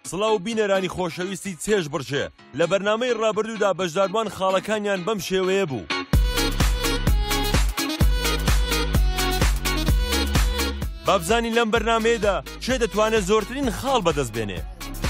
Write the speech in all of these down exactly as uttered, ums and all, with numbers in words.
سڵاو بینەرانی خۆشەویستی چێژ بڕچێ لە بەرنامەی ڕابردوودا بەشداربوان خاڵەکانیان بەم شێوەیە بوو. بابزانی لەم بەرنامەیەدا چێ دەتوانێت زۆرترین خاڵ بەدەست بێنێ.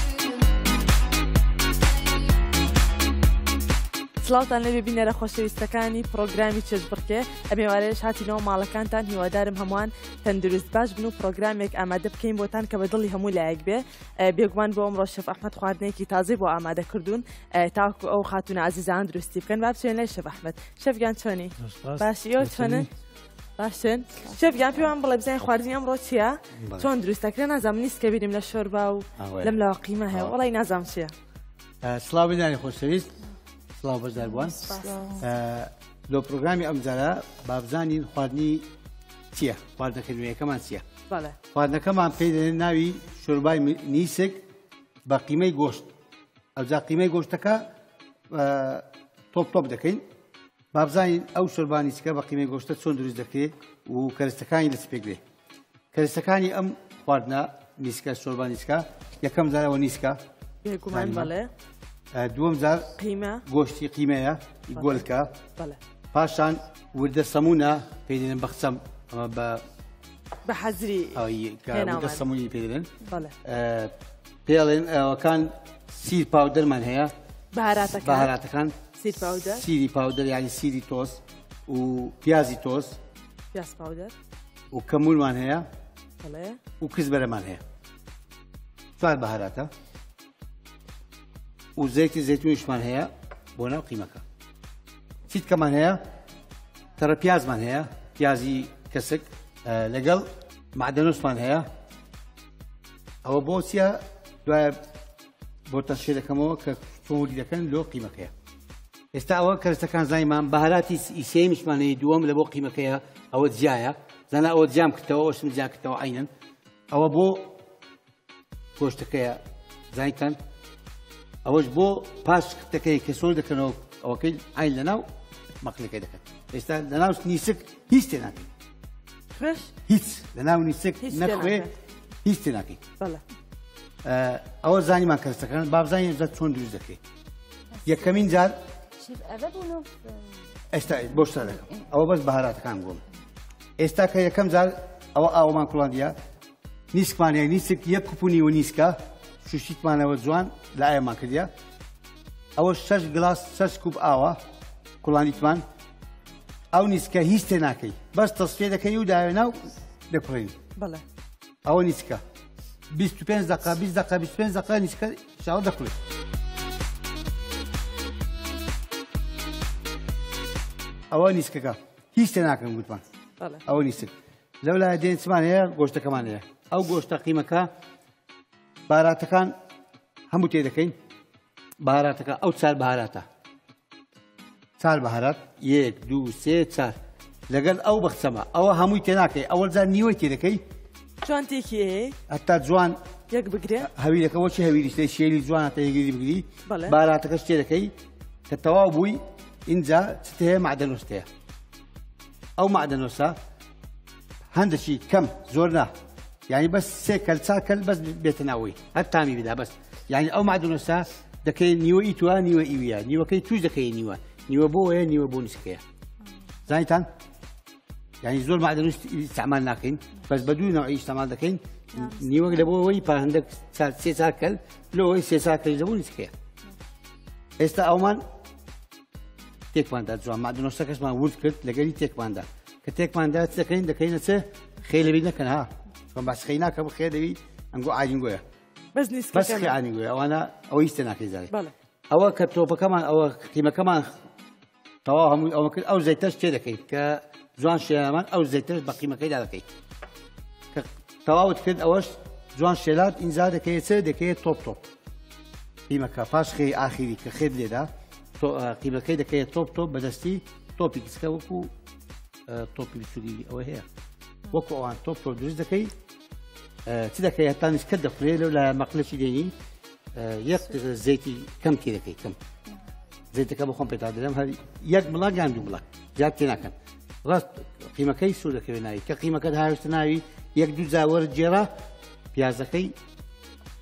سڵاوتان لەبێ بینەرە خۆشەویستەکانی پرۆگرامی چێژ بڕکێ ئەمێوارەیەش هاتینەوە ماڵەکانتان هیوادارم هەمووان تەندروست باش بن و پرۆگرامێک ئامادە بکەین بۆتان کە بە دڵی هەموو لایەک بێ. بێگومان بۆ ئەمڕۆ شەف ئەحمەد خواردنێکی تازەی بۆ ئامادە کردوون تاکو ئەو خاتونە عەزیزان دروستی بکەن. با بچێن لای شەف ئەحمەد. شەفگیان چۆنی؟ باشی ئێوە چۆنن؟ باشن. شەفگیان پێوان بڵێ بزانین خواردنی ئەمڕۆ چییە؟ چۆن دروستەکرێ؟ نازانم نیست کە بیریم لە شۆربا و لەم لاوە قیمە هەیە وەڵی نازانم چییە. سڵاو بینەرانی خۆشەویست، سڵاو بەشداربوان. لۆ پرۆگرامی ئەمجارە بابزانین خواردنی چییە؟ خواردنەکە نوێیەکەمان چییە؟ خواردنەکەمان پێی دەنێن ناوی شۆربای نیسک بە قیمەی گۆشت. ئەوجا قیمەی گۆشتەکە تۆپ تۆپ دەکەین. بابزانین ئەو شۆربای نیسکە بە قیمەی گۆشتە چۆن دروست دەکرێت و کەرستەکانی لە چ پێکرێ. کەرستەکانی ئەم خواردنە نیسکە شۆربای نیسکە یەکەم جارەوە نیسکە. بێگومان بەڵێ. دووەم جار قیمە گۆشتی قیمەیە گۆلکە. پاشان وردە سەمونە پێی دێنن بە قسەم بە بە حەزری وردە سەمونی پێ دێنن. پێڵێن ئەوەکان سیر پاودەرمان هەیە بەهاراتەکان سیری پاودەر یعنی سیری تۆز و پیازی تۆز و کەمونمان هەیە و کزبەرەمان هەیە. چوار بەهاراتە و زەیتی زەیتونیشمان هەیە بۆ ناو قیمەکە. چیت کەمان هەیە؟ تەڕە پیازمان هەیە، پیازی کەسک لەگەڵ معدەنۆسمان هەیە. ئەوە بۆ چیە؟ دوایە بۆ تەشکیل دەکەمەوە کە چۆن دەکەن لۆ قیمەکەیە. ئێستا ئەوە کەرستەکان زانیمان بەهاراتی ئیسێمیشمان هەیە دووەم لە بۆ قیمەکەیە ئەوە جیایە. زانە ئەوە جیام کردەوە ئەوشم جیا کردەوە عینەن. ئەوە بۆ گۆشتەکەیە زانیتان. ئەوەش بۆ پاش کتەکەی کە سۆر دەکەنەوە ئەوەکەی ئاین لەناو مەقلەکەی دەکەن. ئێستا لەناو نیسک هیچ تێ ناکەین. هیچ لەناو نیسک نەخوێ هیچ تێ ناکەین. ئەوە زانیمان کەرستەکان بابزانین زە چۆن دروست دەکەین. یەکەمین جار ئێستا بۆ شتا دەکەم ئەوە بەس بەهاراتەکان بۆم. ئێستا کە یەکەم جار ئەوە ئاوەمان کوڵاندیە نیسکمان هەیە. نیسک یەک کوپونی و نیسکە شوشیتمانەوە جوان لە ئایەمان کردیە. ئەوە شەش گلاس شەش کوب ئاوە کوڵانیتمان. ئەو نیسکە هیچ تێ ناکەی بەس تەسفێ دەکەی و داوێ ناو دەکڕین. ئەوە نیسکە بیست و پێنج دقیقە بیست دقیقە بیست و پێنج دقیقە نیسکە شاو دەکڕێت. ئەوە نیسکەکە هیچ تێ ناکەن گوتمان. ئەوە نیسک. لەو لای دێن چمان هەیە گۆشتەکەمان هەیە. ئەو گۆشتە قیمەکە بەهاراتەکان هەموو تێ دەکەین. بەهاراتەکە ئەو چار بەهاراتە. چار بەهارات یەک دوو سێ چار لەگەڵ ئەو بەخچەمە ئەوە هەمووی تێ ناکەی. ئەوەل جار نیوەی تێ دەکەی. جوان تێکی هەیە هەتا جوان یەک بگرێ هەویرەکە وەچی هەویریشتەی شێری جوانە تێگیری بگری. بەهاراتەکەش تێ دەکەی کە تەواو بووی. اینجا چت هەیە؟ معدەنۆس هەیە. ئەو معدەنۆسە هەندێکی کەم زۆر نا یعنی بەس سێ کەل چار کەل بەس بێتە ناوەی هەر تامی بدا بەس. یعنی ئەو معدەنۆسە دەکەی نیوە ئیتوە نیوە ئیویە نیوەکەی توش دەکەی نیوە نیوە بۆ هەیە نیوە بۆ نیسکەیە. زانیتان؟ یعنی زۆر معدەنۆس ئیستعمال ناکەین بەس بە دوو نەوعی ئیستعمال دەکەین. نیوەک لە بۆەوەی پار هەندێک سێ چار کەل لەوەی سێ چار کەل لە بۆ نیسکەیە. ئێستا ئەومان تێکماندا جوان معدەنۆسەکەشمان ورد کرد لەگەری تێکماندا کە تێکماندا چ دەکەین دەکەینە چ خێ لەبی نەکەن ها چۆن باس خەی ناکە بخێ دەوی ئەنگۆ ئاینگۆیە بەس خێ ئاینگۆیە ئەوانە ئەوە هیچ تێ ناکەی زاری. ئەوە کە تۆپەکەمان ئەوە قیمەکەمان تەواو هەمووی ئەوە کرد ئەو زەیتەش تێ دەکەیت کە جوان شێلامان ئەو زەیتەش بە قیمەکەیدا دەکەیت کە تەواوت کرد ئەوەش جوان شێلات ئینجا دەکەیت چ دەکەیت تۆپ تۆپ قیمەکە پاش خێ ئاخیری کە خێت لێدا قیمەکەی دەکەیت تۆپ تۆپ بەدەستی تۆپی کچکە وەکو تۆپی بچووری ئەوە هەیە وەکو ئەوان تۆپ تۆپ دروست دەکەی. چ دەکەی هەتا نیسکە دەخورێ لەو لە مەقلەشی دێنی یەک زەیتی کەم تێ دەکەی کەم زەیتەکە بە خۆم پێدا دەدەم هەر یەک بڵاک یان دوو بڵاک زیاد تێ ناکەن. ڕاست قیمەکەی سوور دەکەوێت ناوی کە قیمەکەت هاوێتە ناوی یەک دوو جاوەرە جێرا پیازەکەی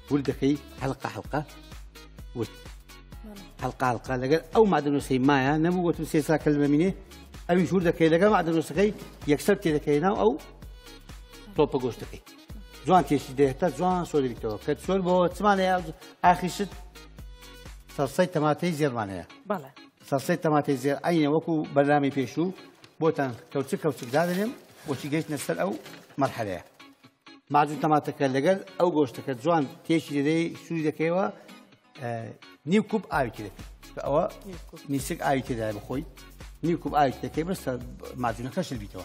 وردەکەی حلقە حلقە ورد حلقە حلقە لەگەر ئەو معدنۆسەی مایە نەبوو گوتم سێ ساکەل بەمینێ ئەویش وردەکەی لەگەڵ معدنۆسەکەی یەکسەر تێدەکەی ناو ئەو تۆپە گۆشتەکەی جوان تێشی دێتە جوان سۆدەبیتەوە کە سۆر بۆ چمانەیە ئاخیشت سەرسەی تەماتەی زێڕمانەیە سەرسەی تەماتەی زێر عینە وەکو بەرنامەی پێشوو بۆتان کەوچک کەوچک دادەنێم بۆچی گەیشتنە سەر ئەو مەرحەلەیە معجون تەماتەکە لەگەڵ ئەو گۆشتەکە جوان تێشی دەدەی سووری دەکەیەوە نیو کوب ئاوی تێ دەکەی ئەوە نیسک ئاوی تێدایە بخۆی نیو کوب ئاوی دەکەی بەستە ماجونەکە شل بیتەوە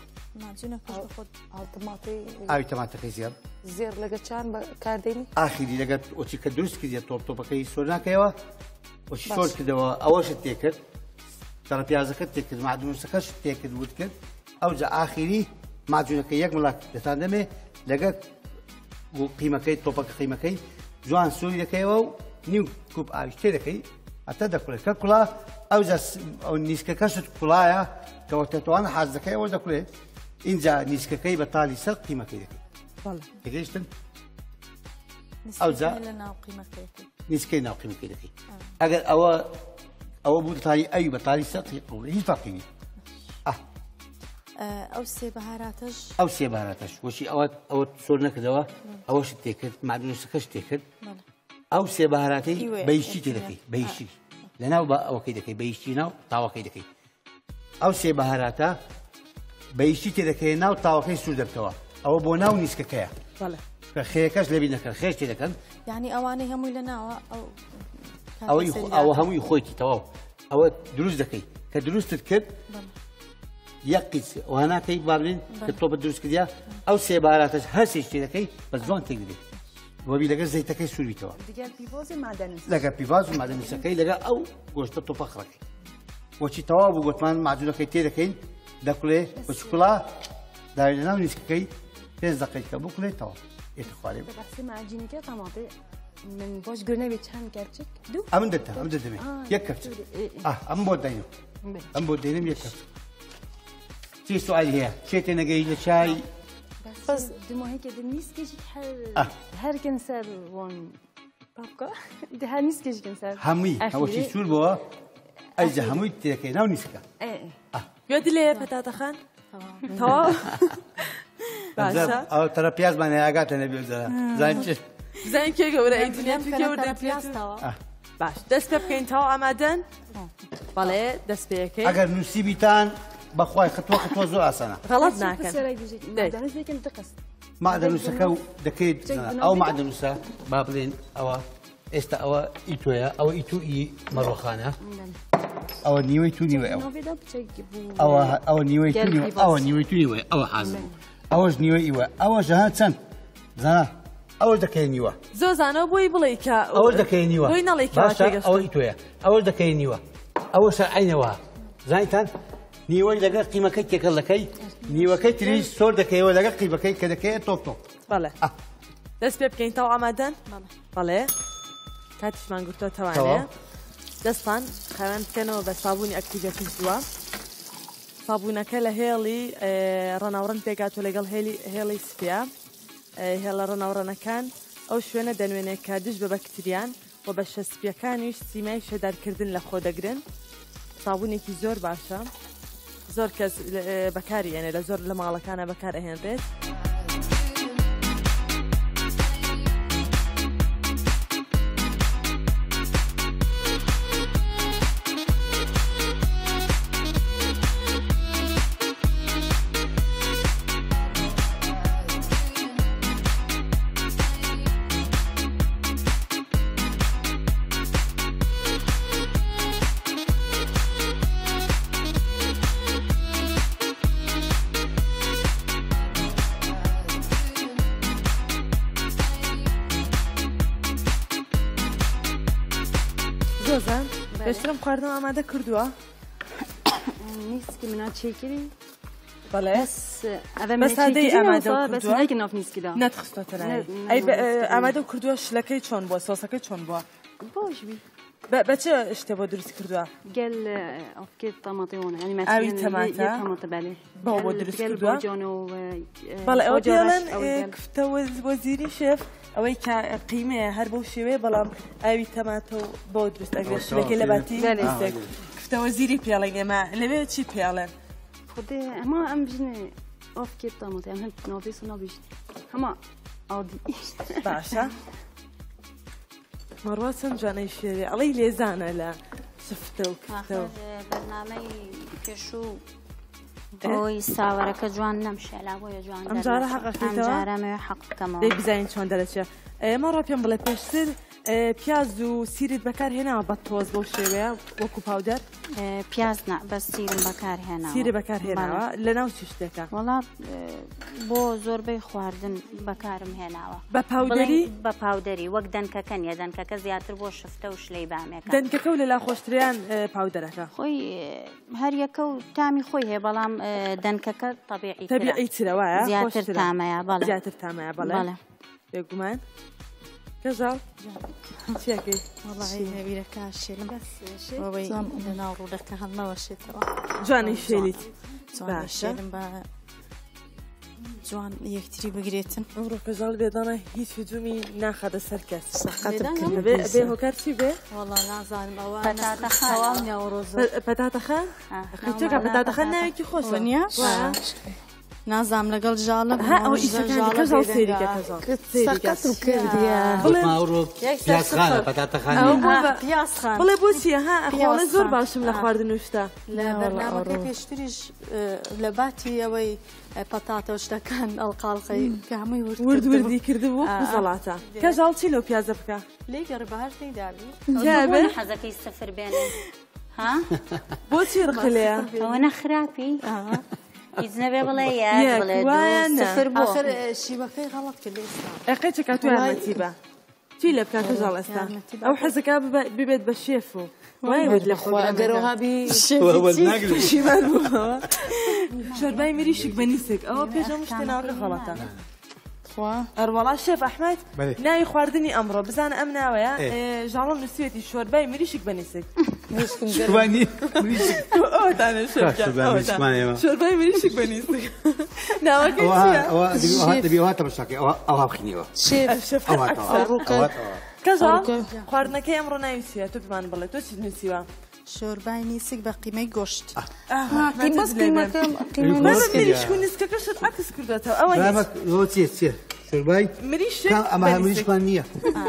ئاوی تەماتەکەی زێر زێر لەگە چان بەکاردێنی ئاخیری لەگەر ئۆچی کە دروست کردێت تۆپ تۆپەکەی سۆر ناکەیەوە وەچی سۆر کردەوە ئەوەشت تێکرد تەڕە پیازەکەت تێکرد معدنوسەکەش تێکرد ورد کرد ئەوجا ئاخیری ماجونەکەی یەک مڵات دەتان دەمێ لەگەر قیمەکەی تۆپەکە قیمەکەی جوان سووری دەکەیەوە و نیو کوب ئاویش تێ دەکەی ئەتە دەکوڵێت کە کوڵا ئەوجا ئەو نیسکەکەشت کوڵایە کەەوە تێتوانە حاز دەکەی ئەوە دەکوڵێت اینجا نیسکەکەی بە تاڵی سەر قیمەکەی دەکەی دەگەیشتن ئەوجا نیسکەی ناو قیمەکەی دەکەی ئەگەر ئەوە ئەوە بوو تاڵی ئەوی بە تاڵی سەر هیچ فەرقی نییە ئەو سێ بەهاراتەش ئەو سێ بەهاراتەش وەشی ئەوە ئەوە سۆر نەکردەوە ئەوەشت تێکرد معدنوسەکەش تێکرد ئەو سێ بەهاراتەی بەیشتی تێ دەکەی بەیشتی لەناو بە ئەوەکەی دەکەی بەیشتی ناو تاوەکەی دەکەی ئەو سێ بەهاراتە بەیشتی تێ دەکەی ناو تاوەکەی سوور دەبتەوە ئەوە بۆ ناو نیسکەکەیە کە خێەکەش لەبی نەکەن خێش تێ دەکەن یعنی ئەوانەی هەمووی لە ناوە ئەوە هەمووی خۆیتی تەواو ئەوە دروست دەکەی کە دروستت کرد یەک قیچ ئەوە ناکەی بابلین کە تۆپە دروست کردیا ئەو سێ بەهاراتەش هەر سێش تێ دەکەی بە جوان تێک دەدەی وەبی لەگەر زەیتەکەی سوور بیتەوە لەگەر پیڤاز و مادەنوسەکەی لەگەر ئەو گۆشتە تۆپە خڕەکەی وەچی تەواو بوو گوتمان ماجونەکەی تێ دەکەین دەکوڵێ بە چکوڵا داوی لەناو نیسکەکەی پێنج دەقەیقە بکوڵێتەوە ئێتە خوارێ من باش گرنەوێت چند کەرچک دوو ئەمن دەتە ئەم دەدەمێ یەک کەفچ ئەم بۆ داینم ئەم بۆ دێنم یەک کەفچ چی سوالی هەیە چێتێ نەگەی لە چای بەس دماهێکە دە نیسکێکی هەرکن سەر وان پاپکە دە هەر نیسکێکن سەر هەمووی هەوەشی سوور بووە ئەیجا هەمووی تێدەکەی ناو نیسکە گوێدی لێ پەتاتەخان تەواو باشە ئەو تەرە پیازمان هەیە ئاگاتە نەبێ زەرا زانین چێت زين كي قورة أيدينا في كورة باش دست بكين تاو عمدن بالله دست بيكي أجر نسيبيتان بخواي خطوة خطوة زو أصلا غلط ناكن معدن بيكن دقس معدن نسكو دكيد أو معدن نسا بابلين أو استا أو إيتويا أو إيتو إي مروخانة أو نيوي تو نيوي أو أو أو نيوي تو نيوي أو نيوي تو نيوي أو حازم أوش نيوي إيوه أو جهات سن زنا ئەوە دەکەینیوە زۆ زانەوە بۆی بڵێ کە ئەوە دەکەینیوە بۆی نەڵێ باشە ئەوەی تۆیە ئەوە دەکەینیوە ئەوە سەرعینەوە زانیتان نیوەی لەگەڵ قیمەکەی تێکەڵەکەی نیوەکەی تریش سۆر دەکەیەوە لەگەڵ قیمەکەی کە دەکەیە تۆپ تۆپ بەڵێ دەست پێ بکەین تاو ئامادەن بەڵێ کاتیشمان گوتۆ تەوانەیە دەستان خەوێن بکەنەوە بە سابوونی ئەکتیڤێتی دووە سابوونەکە لە هێڵی ڕەناوڕەن پێگاتۆ لەگەڵ هێڵی سپیا هێڵە ڕەناوڕەنەکان ئەو شوێنە دەنوێنێت کە دش بە بەکتریان و بە شەسپیەکانیش سیمای شەدارکردن لە خۆ دەگرن سابوونێکی زۆر باشە زۆر کەس بەکاری یانێ لە زۆر لە ماڵەکانە بەکار ئەهێنرێت زۆزان پێشترم خواردنەوە ئامادە کردووە نیسکی منات چێکری بەڵێ بەسادەی ئامادە بەسادەیەکی ناف نیسکیدا نەتخستۆتە ئەی ئامادە کردووە شلەکەی چۆن بووە سۆسەکەی چۆن بووە باش بی بچه شته بۆ دروست کردووە قال أوكي طماطيون يعني ما أوي تماتا طماطم بالي بۆ بۆ دروست کردووە بەڵێ ئەوە دێڵێن کفتە وەزیری شێف ئەوەی قیمەیە هەر بەو شێوەیە بەڵام ئاوی تەماتە و بۆ دروست ئەگرێت شتێکی لە باتی کفتە وەزیری پێڵێن ئێمە لەوێ چی پێڵێن خدي هما أم بجني أوكي طماطم هم نوبيس ونوبيش هما عادي باشە مەڕوا چەند جوانەی شێوێ ئەڵەی لێزانە لە سفتە و کفتە و بەرنامەی پێشوو بۆی ساوەرەکە جوان نەمشێلا بۆیە جوان ئەمجارە حەقەکەیتەوە ئەمجارەمەوە حەق بکەمەوە دەی بزانین چۆن دەرەچێ مەڕوا پێم بڵێ پێشتر پیاز و سیرت بەکارهێناوە بە تۆز بەو شێوەیە وەکو پاودەر پیاز نە بە سیرم بەکارهێناوە سیرە بەکارهێناوە لەناو چی شتێکە وەڵات بۆ زۆربەی خواردن بەکارم هێناوە بە پاودەری بە پاودەری وەک دەنکەکە نیە دەنکەکە زیاتر بۆ شفتە و شلەی بامێکە دەنکەکە و لەلا خۆشتریان پاودەرەکە خۆی هەر یەکە و تامی خۆی هەیە بەڵام دەنکەکە تەبیعی تەبیعی ترەوەیە زیاتر تامەیە بەڵێ زیاتر تامەیە بەڵێ بێگومان کەژاڵ چیەکەی وەڵی هەویرەکە شێلم ئەوەی لەناو ڕوودەکە هەڵمەوە شێتەوە جوانی شێلیت شێلم بە جوان یەکتری بگرێتن ئەمڕۆ کەژاڵ بێدانە هیچ هجومی ناخەدە سەر کەس بێ هۆکار چی بێ وەڵا نازانم ئەوە پەتاتەخان چێکە پەتاتەخان ناوێکی خۆشە نیە نازام لەگەڵ ژاڵە ئەو ئیسەکەژاڵ سێریکە بڵێ بۆ چیە ها ئەخۆڵە زۆر باشم لە خواردن وشتا لە بەرنامەکە پێشتریش لە باتی ئەوەی پەتاتە و شتەکان ئەڵقاڵقەی کە هەمووی ورد وردی کردبوو زەڵاتە کەژاڵ چی لەو پیازە بکە لێ گەڕبەهار تێدابی حەزەکەی سەفر بێنێ ها بۆچی ڕقلەیە ئەوە نەخراپی هیچ نەبێ بڵێ سفر بۆ شیوەکەی غەڵەت کرد ئێستا ئەقەی چکات و یارمەتی بە چی لە بکات کەژاڵ ئێستا ئەو حەزەکە ببێت بە شێف و گەرەوەبی شۆربای مریشک بەنیسک ئەوە پێش ئەم شتە ناوەکە غەڵەتە ئەروەڵا شێف ئەحمەد ناوی خواردنی ئەمڕۆ بزانە ئەم ناوەیە ژاڵم نووسێتی شۆربای مریشک بەنیسک شۆربای مریشک بەنیسک ناوەکەی دەبیێت تەمەشاکەی ئەوها بخینیەوە کەژاڵ خواردنەکەی ئەمڕۆ ناوی چییە تۆ بمان بڵێ تۆ چیت نووسیوە شۆربای نیسک بە قیمەی گۆشت مریشک و نیسکەکەشت عکس کردوێتەوە ئەوە چیە چیە شۆربای مریشک ئەمە مریشکمان نییە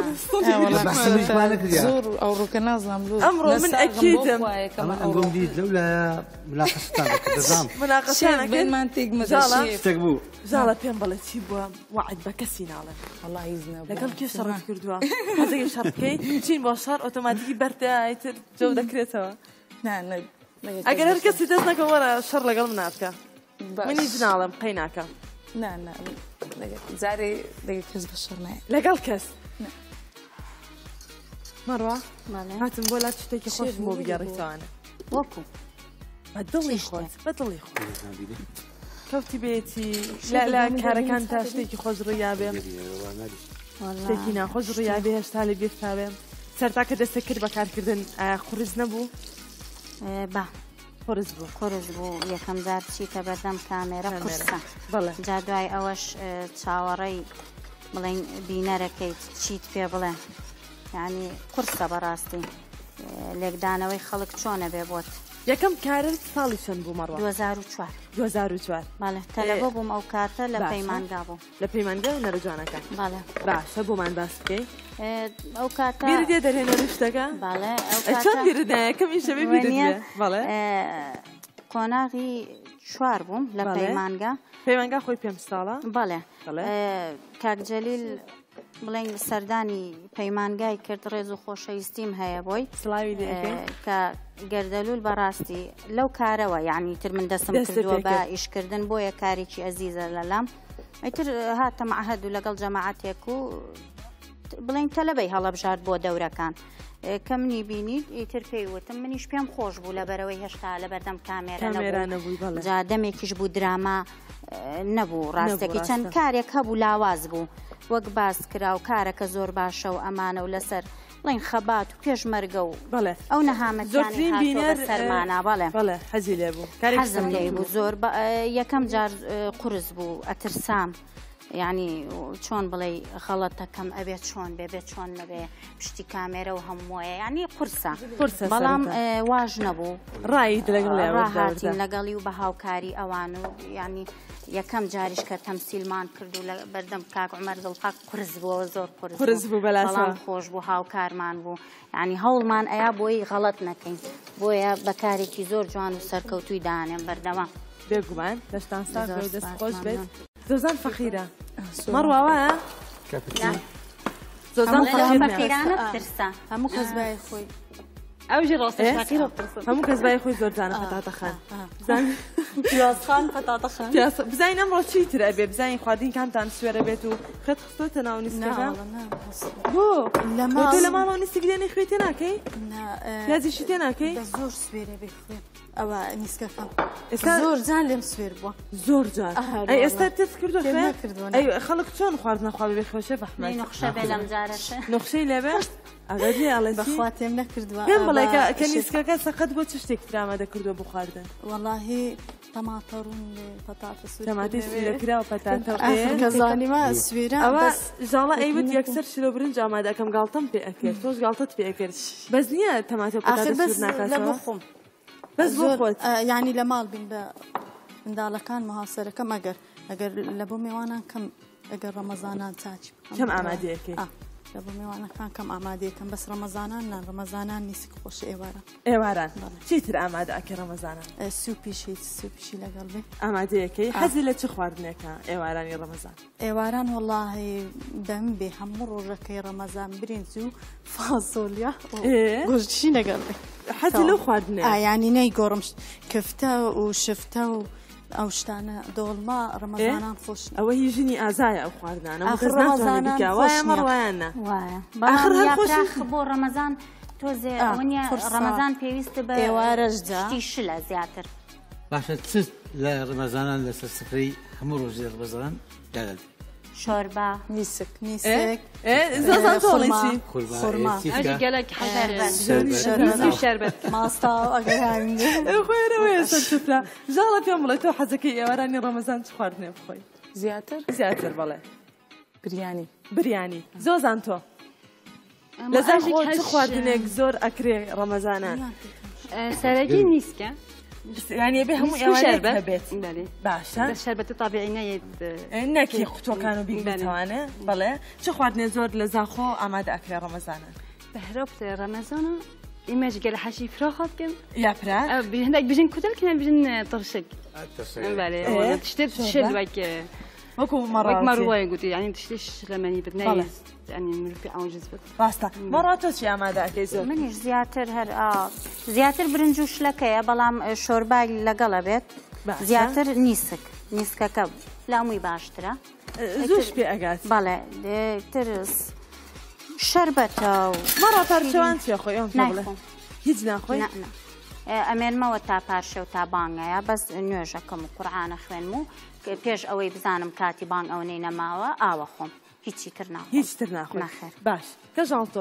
زۆر ئەو ڕووکە نازانم ئەمڕۆ من ئەکیدم ئەمەم دیت لەو لە ملاقەشتان دەزانم مناقەشانەکەمان تێک بوو ژاڵە پێم بڵێ چی بووە وعد بە کەسی ناڵێن لەگەڵ کێ شەڕت کردووە حەزەکەی شەڕ بکەیت چین بۆ شەڕ ئۆتۆماتیکی بەرتایتر جەو دەکرێتەوە ئەگەر هەر کەسی دەست نەکە وەرە شەڕ لەگەڵ من ناکە منی جناڵم قەی ناکە جارێ دەگە کەس بە شەڕ نایە لەگەڵ کەس مەڕوا هاتم بۆ لات شتێکی خۆش بۆ بگەڕیتوانە وەکو بە دڵی خۆت بە دڵی خۆت کەوتی بێتی لە کارەکان تا شتێکی خۆش ڕیابێ شتێکی ناخۆش ڕیابێ هێشتا لە بیرتاوێ سەرتاکە دەستە کرد بە کارکردن قورس نەبوو با قورس بوو قورس بوو یەکەم جار چیتە بەردەم کامێرە قورسە بەڵێ جا دوای ئەوەش چاوەڕێی بڵێن بینەرەکەیت چیت پێ بڵێ یعنی قورسە بەڕاستی لێکدانەوەی خەڵک چۆنە بێ بۆت یەکەم کارت ساڵی چەند بوو مەڕوا دوو هەزار و چوار دوو هەزار و چوار بەڵێ تەلەبە بووم ئەو کاتە لە پەیمانگا بوو لە پەیمانگا و نەرەجوانەکە بەڵێ باشە بۆمان باس بکەی ئەو کاتە بیرت دێ دەرهێنە شتەکە بەڵێ چۆن بیرت دایە کەمی شەبێ بیرت دێ بەڵێ قۆناغی چوار بووم لە پەیمانگا پەیمانگا خۆی پێم ساڵە بەڵێ کاک جەلیل بڵێن سەردانی پەیمانگای کرد ڕێز و خۆشەویستیم هەیە بۆی سڵاوی کە گەردەلوول بەڕاستی لەو کارەوە یعنی تر من دەستم کردووە بە ئیشکردن بۆیە کارێکی ئەزیزە لەلام ئەیتر هاتە مەعهەد و لەگەڵ جەماعەتێک و بڵێن تەلەبەی هەڵەبژارد بۆ دەورەکان کە منی بینیت ئیتر پێی وتم منیش پێم خۆش بوو لەبەرەوەی هێشتا لە بەردەم کامێرە نەبوو جا دەمێکیش بوو دراما نەبوو ڕاستێکی چەند کارێک هەبوو لاواز بوو وەک باس کرا و کارەکە زۆر باشە و ئەمانە و لەسەر بڵین خەبات و پێشمەرگە و ئەو نەهامەتیانی هاتۆ بەسەرمانە. بەڵێ بەڵێ حەزی لێ بوو حەزم لێ بوو زۆر یەکەم جار قورس بوو ئەترسام یعنی چۆن بڵێ خەڵەتەکەم ئەبێت چۆن بێبێت چۆن نەبێ پشتی کامێرە و هەموویە یعنی قورسە بەڵام واژ نەبوو ڕاهاتین لەگەڵی و بە هاوکاری ئەوان و ینی یەکەم جاریش کە تەمسیلمان کرد و لە بەردەم کاک عومەر دڵقاق قورس بووەوە زۆر قورس بوو بەڵام خۆش بوو هاوکارمان بوو ینی هەوڵمان ئەیا بۆی غەڵەت نەکەین بۆیە بەکارێکی زۆر جوان و سەرکەوتووی دانێن بەردەوام بێگومان دەشتان ساز دەست خۆش بێت. زۆزان فەخیرە مەڕواوە زۆزان فەخیرانە بترسە هەموو کەس بای خۆی ئەوژی ڕاستە هەموو کەس بای خۆی زۆرجانە پەتاتەخان پیازخان پەتاتەخان بزانین ئەمڕۆ چیتر ئەبێ بزانین خواردین کامتان سوێرە بێت و خەت خستۆتە ناو نیستەکە بۆ تۆ لە ماڵەوە نیستێک لێنێ خوێ تێ ناکەی لازیشی تێ ناکەی زۆر سوێرە بێ خوێ ئەوە نیسکەکەم زۆر جان لێم سوێر بووە زۆر جار ئەی ئێستا تێت کردو ئەی خەڵک چۆن خواردنە خوا بێ خۆشە بەحمە نەخشە بێ لەم جارەشە نەخشەی لێبێ ئەگەری ئەڵێ بەخوا تێم نەکردووە پێم بڵێ کە نیسکەکە سەقەت بۆ چ شتێک ئامادە کردووە بۆ خواردن وەڵاهی تەماتە ڕوون تەماتە سوێر تەماتی سوێرەکراوە پەتاتە کەزانیمە سوێرە ئەوە ژاڵە ئەیوت یەکسەر شیرۆ برنج ئامادە ئەەکەم گاڵتەم پێ ئەکرد تۆش گاڵتت پێ ئەکرد بەس نییە تەماتە بەس لە بۆ خۆم بەس بۆ خۆت یعنی لە ماڵ بین بە منداڵەکان مەهاسەرەکەم ئەگەر ئەگەر لە بۆ میوانان کەم ئەگەر ڕەمەزانان چاچی کەم ئامادەیەکەی لە بۆ میوانەکان کەم ئامادەیەکەم بەس ڕەمەزانان نان ڕەمەزانان نیسک خۆش ئێوارە ئێواران چیتر ئامادە ئەکە ڕەمەزانان سوپیشی سوپیشی لەگەڵ بێ ئامادەیەکەی حەزی لە چ خواردنێکە ئێوارانی ڕەمەزان ئێواران وەڵاهی دەم بێ هەموو ڕۆژەکەی ڕەمەزان برنج و فازۆلیا گۆشتشی لەگەڵ بێ حەزی لەو خواردنێ ینی نەیگۆڕم کفتە و شفتە و ئەو شتانە دۆڵما ڕەمەزانان خۆش ئەوە هی ژنی ئازایە ئەو خواردانە ڕەمەزانەوایە بۆ ڕەمەزان تۆزێ ڕەمەزان پێویستە بە ئێوارەشدا شلە زیاتر باشە چ لە ڕەمەزانان لەسەر سفرەی هەموو ڕۆژێ ڕەمەزان دەڵێت شۆربە نیسک نیسک زۆزان تۆڵیسی خورما گەلێک شەربەت ماستا ئەگەر خوێرەوەی سەرچفرا ژاڵە پێم بڵێ تۆ حەزەکەی ئێوارانی ڕەمەزان چ خواردنێ بخۆی زیاتر زیاتر بڵێ بریانی بریانی زۆزان تۆ لەزان چ خواردنێک زۆر ئەکرێ ڕەمەزانان سەرەکی نیسکە يعني به هم شربت بيت باشا شربت طبيعي نيد نكي خطو كانوا بيجي توانا بله شو خواردني زور لزاخو أماد أكل رمضان بهربت رمضان إيماج قال حشي فراخات كم يا فرا هناك بيجن كتل كنا بيجن طرشك بله تشتري تشتري وك وكو مرة وك مرة يقول يعني تشتريش لماني بدنا يعني مرفي عوجز بس راستا مرات شيء أماد أكل زور منيش زياتر هر آه زياتر برنجوش لك يا بلام شوربة لقلبت زياتر نيسك نيسك كب لا مي باشترا زوج بيأجات بله ترس شربته مرة فرشوان يا أخوي يوم شغله هيجنا أخوي لا لا أمين ما وتا بارشة وتا بانغيا بس نيوجا كم قرآن خوانمو بيش أوي بزانم كاتي بانغ أو نينا ماوا آوخم هيجي ترنا هيجي ترنا أخوي نخير باش كجالتو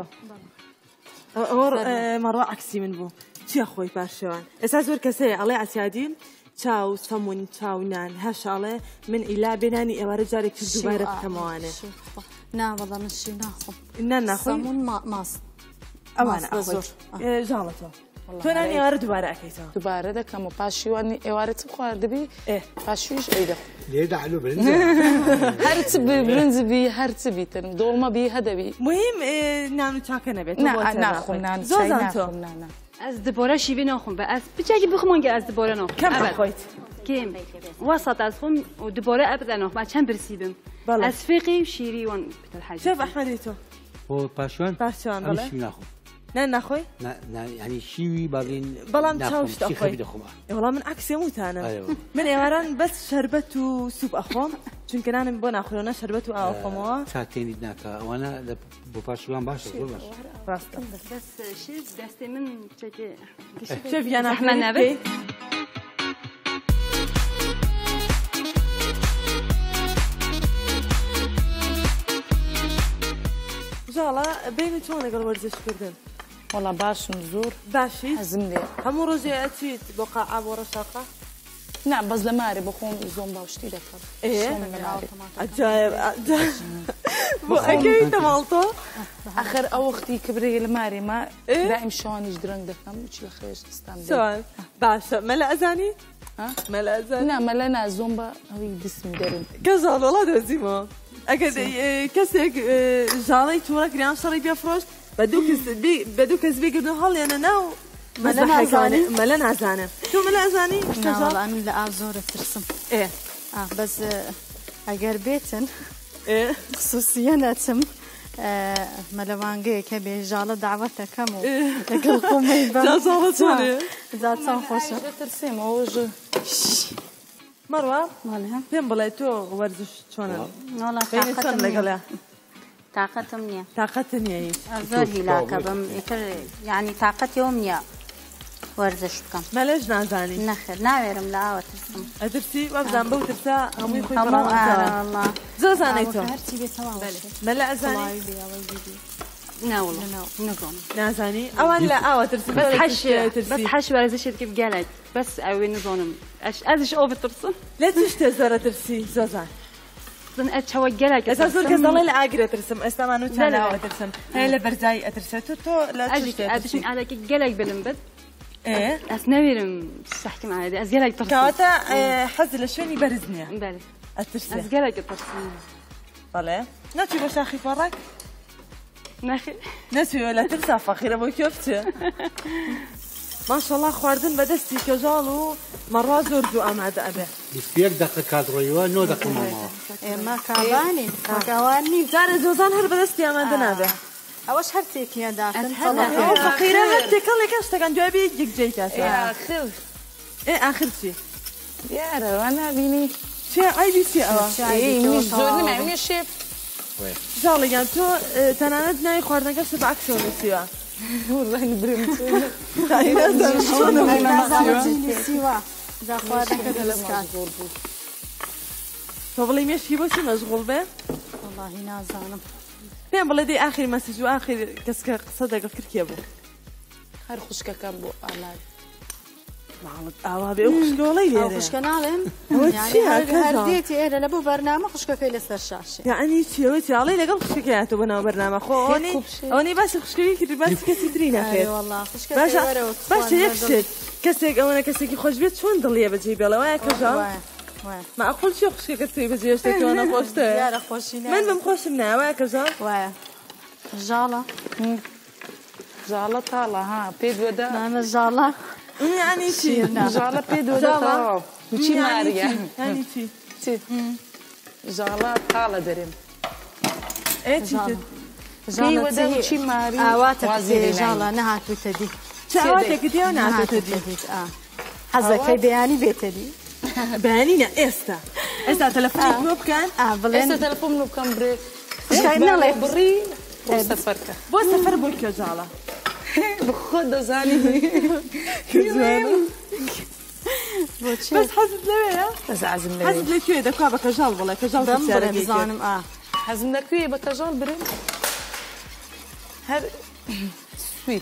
اور مرة عكسي من بو شي أخوي بارشوان أساس وركسية علي عسيادين تشاو سمون تشاو نان هشالة من إلى بناني أورا جارك دوباره كمانه نا والله مش ناخذ نان ناخذ سمون ما ماس أوانا أخوي جالته توناني أورا دوباره أكيد دوباره ده كم باشيواني أورا تبخار دبي إيه باشيوش أيده ليه دعلو برنز هرت برنز بي هرت بيتن دولما بي هذا بي مهم نانو تاكنا بيت نا ناخذ نان زوزانتو نانا از دباره شیوی نخون بس بچگی بخوام که از دباره نخون کم بخوید کم وسط از خون و دباره ابدا نخون ما چند برسیدم از فقی و شیری وان بتر حاجه شوف احمدی تو هو باشوان باشوان بله شو ناخذ نه نخوي لا لا يعني شيوي بعدين بلام تشاوش أخوي والله من عكس يموت أنا أيوة. من إيران بس شربت وسوب أخوم چونك أنا من بنا أخونا شربت وأخوموا ساعتين يدناك وأنا بباشوان باش أقول باش راستا بس شيء دستي من شكل شوف يا أحمد جاڵە بینی چۆن لەگەڵ وەرزشکردن وەڵا باشم زۆر باشی حەزم لێ هەموو ڕۆژێ ئەچیت بۆ قاعا بۆ ڕەشاقا نا بەس لە مارێ بە خۆم زۆم باشتی دەکەم عجایب بۆ ئەگەویتە ماڵتۆ ئەخر ئەو وەختی کە برێ لە مارێ ما دائیم شەوانیش درەنگ دەکەم چی لە خێش دەستان باشە مەلە ئەزانی مەلە ئەزانی نا مەلە نا زۆم بە ئەوی دسمی دەرم کەزاڵ وەڵا دۆزیمەوە ئەگەر کەسێک ژاڵەی تووڕە گریان شەڕی پێفرۆشت بە دوو کەس بێگردن هەڵێنە ناو مەلە نازانم تۆ مەلە ئەزانی من لە ئاو زۆرە ترسم بەس ئەگەر بێتن خصوصیە نەچم مەلەوانگەیەکە بێ ژاڵە داوەتەکەم و لەگەڵ خۆمەی چۆن خۆشە ترسێم ئەوژ مەڕوا پێم بڵێ تۆ وەرزش چۆنە چۆن لەگەڵە تااقەتم نییە تااقەتە نییە زۆر هیلاکە بم ئیتر یعنی تااقەتیەوەم نییە وەرزش بکەم مەلەش نازانی نەخێر ناوێرم لە ئاوە ترسم ئەترسی وەبزان بەو ترسا هەمووی خۆی هەموو زۆر زانەی تۆ هەرچی بێتەوە مەلە ئەزانی ناوڵ نگۆم نازانی ئەوان لە ئاوە ترسی بس حش ورزشت كيف قالت بس أوي نظام أش أزش أوف ترسم لا تشتى زورة ترسي زوزان زن أتشوى قالت أساس زور كذا لا عاقرة ترسم أستمع نو تلا ترسم هاي لا برزاي أترسم تو تو لا تشتى أدش على كي قالت بالنبض إيه أسنويرم صحتي معي دي أزقالك ترسم كاتا حز لشوني برزني بالي أترسم أزقالك ترسم طلع ناتي باش أخي فرق ناخي نسوي ولا ترسى فخيرة بو كيفتي ما شاء الله خواردن بدستي كجالو مرة زوردو أمعد أبي بيك دقيقة كادرويوا نو دقيقة ماما ما كاباني ما كواني زار زوزان هر بدستي أمعد نابي أوش هرتيك يا داخل أو فخيرة هرتي كل كاش تكن جوابي يجيك جيكاس إيه آخر إيه آخر شيء يا روانا بيني شيء أي بي سي أوا إيه مش زورني معي مش شيف جالي يعني تو تناند ناي خواردن كاش بعكس ونسيوا والله نبرم خاينة شلون نازل سوا ذا خواردن كذا فبلي ماشي بس مشغول به والله نازانم فين بلي دي آخر مسج وآخر كسك صدق كركي أبو هر خوشكا كان بو أعلان ئاوا بێ خوشکۆڵی لێ خوشکە ناڵێن هەردێتی ئێرە لە بۆ بەرنامە خوشکەکەی لەسەر شاشێ یعنی چیەوەی چاڵی لەگەڵ خوشکەکەیاتۆ بەناو بەرنامە خۆ ئەوەی باسی خوشکەوی کردی باسی کەسی تری ناخێت باشە یەک شت کەسێک ئەوەنە کەسێکی خۆش بێت چۆن دڵیە بەجێ بێڵەوەیە کەژاڵ معقول چی خوشکەکە توی بەجێ شتێکەوە نەخۆشتە من بم خۆشم ناوایە کەژاڵ وایە ژاڵە ژاڵە تاڵە ها پێ دووەدا نامە ژاڵە يعني شي جالة بيدو ده وشي ماريا يعني شي شي جالة طالة دريم ايه شي جالة ده وشي ماريا اواتك جالة نهات بتدي اواتك دي ونهات بتدي اه حظك بياني بيتدي بيانينا استا استا تلفونك مو بكان اه بلين استا تلفون مو بكان بريك شايفنا لك بري بو سفرك بو سفر بو كجالة بخد زاني بس حزت لويا بس عزم لويا حزت لكوي دكوا بكجال والله كجال دم زانم اه حزم لكوي بكجال بريم هر سويت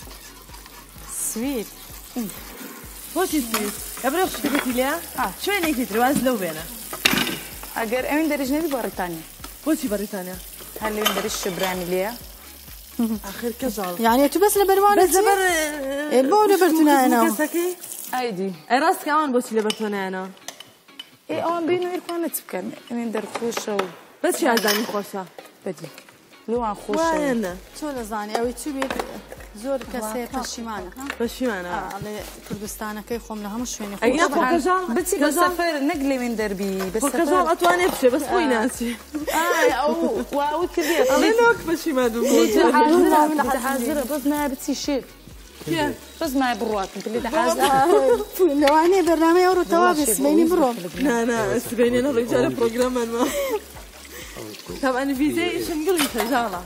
سويت وشي سويت قبل وش تقولي لي اه شو يعني كده رواز لو بينا اگر امين درجه دي بريطانيا وشي بريطانيا هل امين درجه شبراني ليا آخر كجال يعني تو بس لبروانة بس لبر البو لبرتنا أنا أيدي راس كمان بوش لبرتنا أنا إيه أون بينو يركون تبكن من در خوشة بس شو عزاني خوشة بدي لو عن خوشة وين شو لزاني أو تشوفي زور كسي بشيمانة بشيمانة على كردستان كي خم لها مش وين أي نفس كجال بس كسفر نقلي من دربي بس كجال أطواني بشي بس خوي ناسي آه أو واو كبير أنا لوك بشيمانة حاضرة حاضرة بس ما بتسي شيء بس ما بروات انت اللي حاضرة لو أنا برنامج أورو توابس بيني برو لا لا بيني أنا رجال برنامج ما طبعا فيزي شنقلي شجالة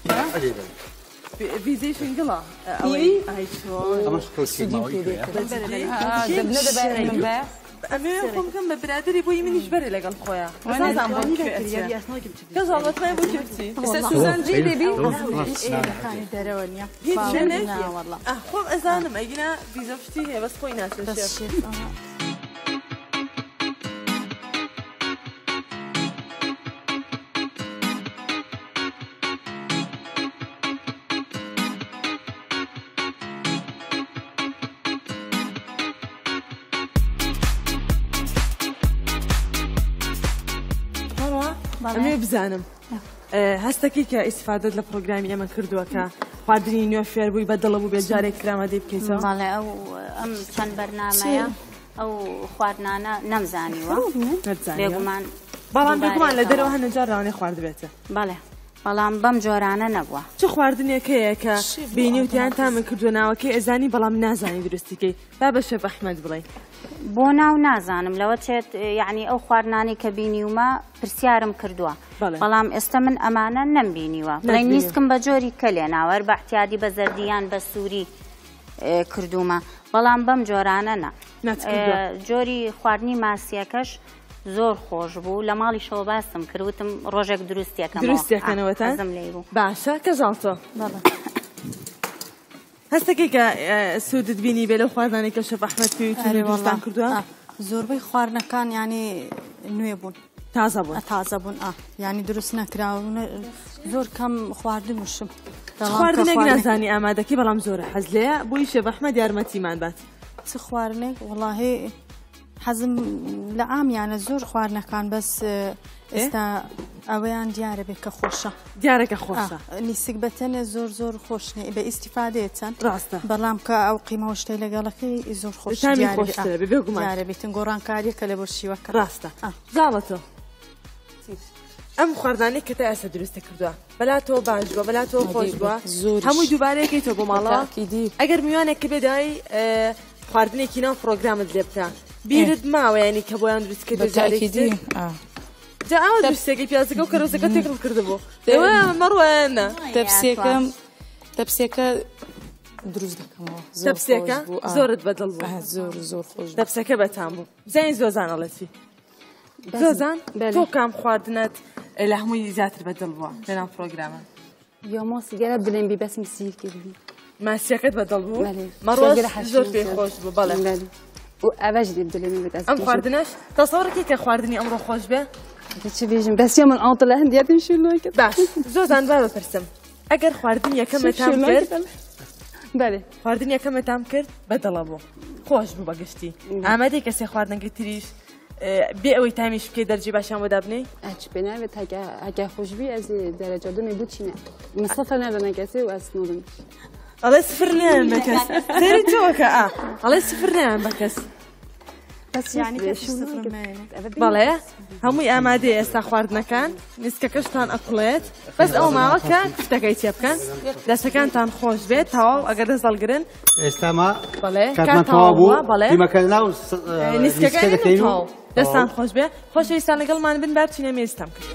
فيزي شنقلة أوي هاي شو خمس كل شيء ما اه دبنا دبا من باع ئەمێ خۆم بکەم بە برادری بۆی منیش بەرێ لەگەڵ خۆیان زانام بۆ کەزاڵەت مای بۆ چی سوزان جی دەبی دەرەوە نیە هیچ شوێنێک خۆم ئەزانم ئەگینا ڤیزە پشتی هەیە بەس خۆی ناچێت ئەمێ بزانم هەستەکەی کە ئیسفادەت لە پرۆگرامی ئەمە کردووە کە خواردنی نوێ فێر بووی بەدڵە بوو بێت جارێک کرامەدەی بکەیتەوە بەڵێ ئەو ئەم چەند بەرنامەیە ئەو خواردنانە نەمزانیوە بێگومان بەڵام بێگومان لە دەرەوە هەندە جار ڕاوانێ خواردبێتە بەڵێ بەڵام بەم جۆرانە نەبووە چ خواردنێکەیە کە بینی وتیان تا من کردووە ناوەکەی ئەزانی بەڵام نازانی درستیکەی با بە شێف ئەحمەد بڵێ بۆ ناو نازانم لەوە چێت یعنی ئەو خواردنانی کە بینیومە پرسیارم کردووە بەڵام ئێستا من ئەمانە نەمبینیوە بڵێ نیسکم بە جۆری کە لێناوە بە احتیادی بە زەردیان بە سووری کردومە بەڵام بەم جۆرانە نا جۆری خواردنی ماسیەکەش زۆر خۆش بوو لە ماڵی شەوە باسم کردوتم ڕۆژێک دروستیەکەم دروستیەکەنەوەتان لێ بوو باشە کەژاڵتۆ هەستەکەی کە سوودت بینی بێ لەو خواردانێک کە شەف ئەحمەد پێویستی دروستان کردووە زۆربەی خواردنەکان یعنی نوێ بوون تازە بوون تازە بوون یعنی دروست نەکراون زۆر کەم خواردن وشم خواردنێک نازانی ئامادەکەی بەڵام زۆرە حەز لێیە بۆی شێف ئەحمەد یارمەتیمان بات چ خواردنێک وەڵاهی حەزم لە ئامیانە زۆر خواردنەکان بەس ئێستا ئەوەیان دیارە بێت کە خۆشە دیارەکە خۆشە نیسک بەتەنێ زۆر زۆر خۆشنێ بە ئیسیفادەیە چەند ڕاستە بەڵام کە ئەو قیمە شتەی لەگەڵەکەی زۆر خۆش دیارە بێتن گۆڕانکاریەکە لە بۆ شیوەکە ڕاستە زاڵەتە ئەم خواردانەی کە تا ئێستا دروستە کردووە بەلاتەوە باش بووە بەلاتەوە خۆش بووە هەمووی دووبارەیەکەیتەوە بۆ ماڵەوە ئەگەر میوانێک کە بێدای خواردنێکی ناو پرۆگرامت لێ بکە بیرت ماوە ینی کە بۆیان دروست کرد جارێکی جا ئەوە دروستێکی پیازەکە و کەرۆسەکە تێکڵ کردبوو دەوە مەڕوایانە تەپسیەکەم تەپسیەکە دروست دەکەمەوە تەپسیەکە زۆرت بەدڵ بوو زۆر زۆر خۆش تەپسەکە بەتان بوو زانی زۆزان ئەڵەتی زۆزان تۆ کام خواردنت لە هەمووی زیاتر بەدڵ بووە لەناو پرۆگرامە یا ماسی دیارە بلێن بی بەسم سیر کردی ماسیەکەت بەدڵ بوو مەڕۆژ زۆر پێی خۆش بوو بەڵێ و ئەوەش دی دلێنی بێت ئەم خواردنەش تەسەوڕێکی کە خواردنی ئەمڕۆ خۆش بێ چی بێژم بەسیە من ئاڵتە لە هەندیاتم شلۆی کرد باش زۆزان با بپرسم ئەگەر خواردن یەکەمەتام کرد بەێ خواردن یەکەمەتام کرد بەدڵە بوو خۆش بوو بەگشتی ئامادەی کەسێ خواردنەکە تریش بێ ئەوەی تامیش بکەی دەرجی باشیان بۆ دابنەی ئەچ پێ ناوێت ئەگە خۆشببی ئەز دەرەجە دومی بچینە مسەفە نادەنە کەسێ و ئەسنۆدم ئەڵێ سفر نیان بە کەس سەری تۆکە ئا ئەڵێ سفر نیان بە کەس بەڵێ هەمووی ئامادەی ئێستا خواردنەکان نیسکەکەشتان ئەقڵێت بەس ئەو ماوە کە کفتەکەی تێ بکەن دەستەکانتان خۆش بێت تەواو ئەگەر دەزەڵگرن ئێستاما بەڵێ کاتمەتەوا بوو بەڵێ دیمەکە ناو نیسکەکە دەستان خۆش بێ خۆشەویستان لەگەڵمان بن با بچینە مێستام کرد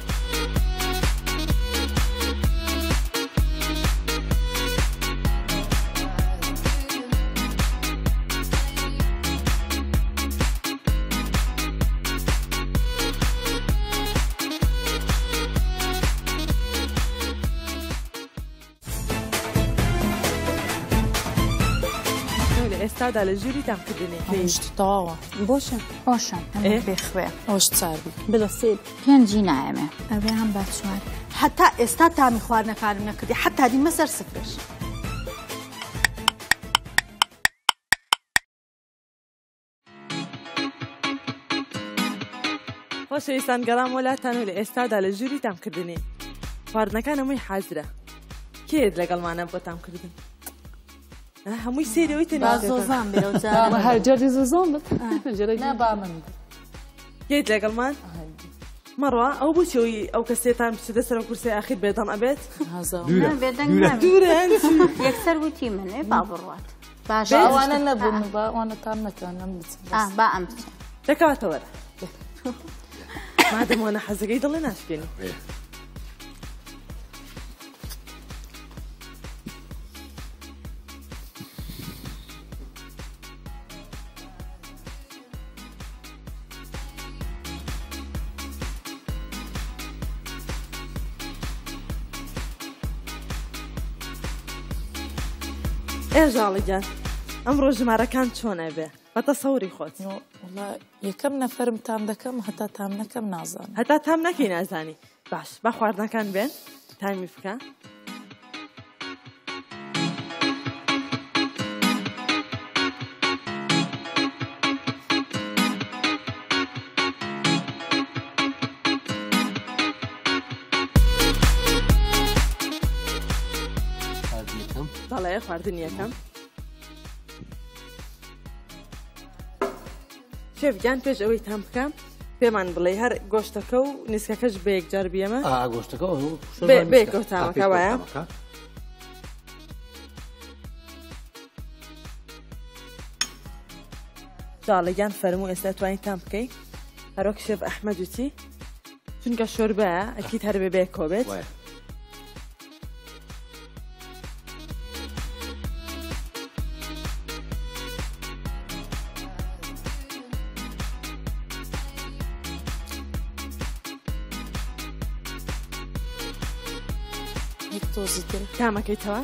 ئێستادا لە ژووری تامکردنی هەمشتی تەواوە بۆشە خۆشە بێخوێ ئەوش چاربی بڵە سێ پێنجی نایەمێ ئەوێ هەم با چوار حتا ئێستا تامی خواردنەکانم نەکردی حتا دیمە سەر سفرش خۆشەویستان گەڕام وەلاتان و لە ئێستادا لە ژووری تامکردنی خواردنەکان هەمووی حازرە کێت لەگەڵمانە بۆ تامکردن هەمووی سێریەوەی تەنازۆزان بێ هەرجاری زۆزان بێت نابا من کێت لەگەڵمان مەڕوا ئەو بچەوەی ئەو کەسێتان بچێتە سەر کورسی ئاخیر بێدەن ئەبێت دوورە یەکسەر وتی من با بڕوات باشە ئەوانە نەبوون بەوانە تام نەتوانم بچم با ئەم بچێ دەکاتەوە مادەمەوەنە حەزەکەی دڵێ ناشکێنی ئێ ژاڵیگیان ئەمڕۆ ژمارەکان چۆنە بێ بەتەسەوری خۆت وڵا یەکەم نەفەرم تام دەکەم هەتا تام نەکەم نازانم هەتا تام نەکەی نازانی باش با خواردنەکان بێن تایمی بکە بەڵێ خواردن یەکەم شێفگیان پێش ئەوەی تام بکەم پێمان بڵێ هەر گۆشتەکە و نیسکەکەش بە یەکجار بیەمە گۆشتەکە بێکەوە تامەکە وایە جاڵەگیان فەرموو ئێستا توانین تام بکەی هەرۆک شێف ئەحمەد وتی چونکە شۆربەیە ئەکید هەر بێ بێکەوە بێت تامەکەیتەوە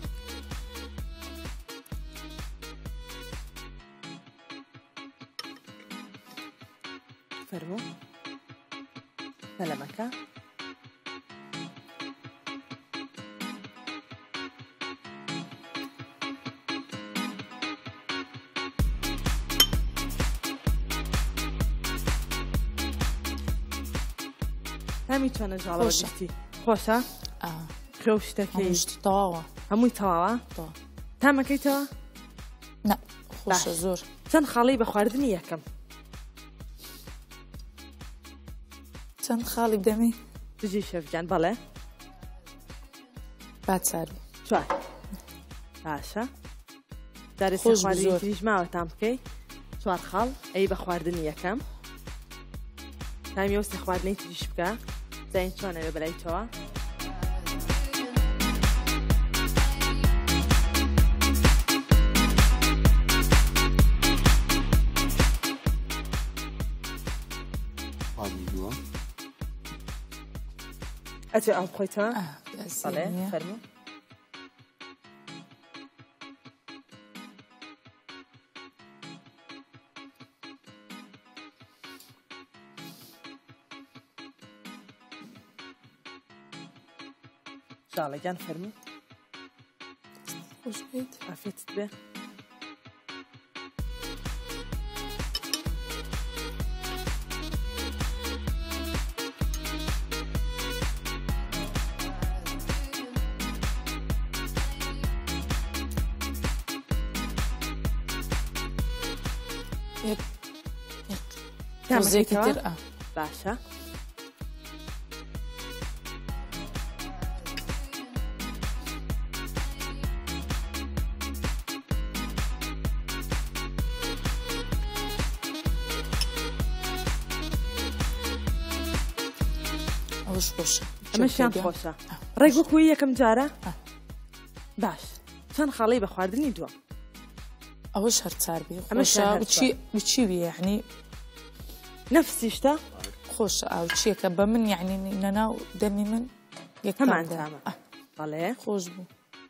فەرموو بەلەمەکە تامی چۆنە ژاڵەوەشتی خۆشە؟ خێو شتەکەی تەواوە هەمووی تەواوە؟ تامەکەیتەوە؟ نە خۆشە زۆر چەند خاڵی بە خواردنی یەکەم چەند خاڵی دەمی؟ دژی شێفگیان بەڵێ با چار چوار باشە جارێ خۆشمادی تریژماوە تام بکەی چوار خاڵ ئەی بە خواردنی یەکەم تامی ئەو سێ خواردنەی تریش بکە زین چۆنەوێ بەلایتەوە ئەتێ ئەو بخۆیتەوە بەڵێ فەرموو ژاڵەگیان فەرموو خۆش بێت ئافێتت بێ تامەکەیتر باشە ئەوش خۆشە ئەمەشیان خۆشە ڕێک وەکوی یەکەم جارە باش چەند خاڵی بە خواردنی دووە ئەوەش هەر چاربی خۆشە وچی وی یعنی نفسی شتە خۆشە ئاو چیەکە بە من یعنی نەناو دەمی من یەکەمان تامە بەڵێ خۆش بوو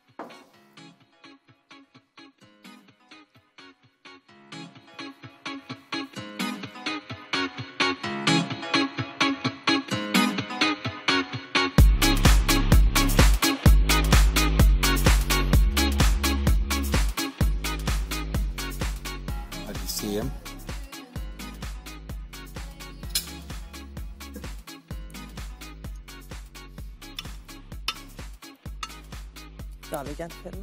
سێم ژاڵەگیان فەرموو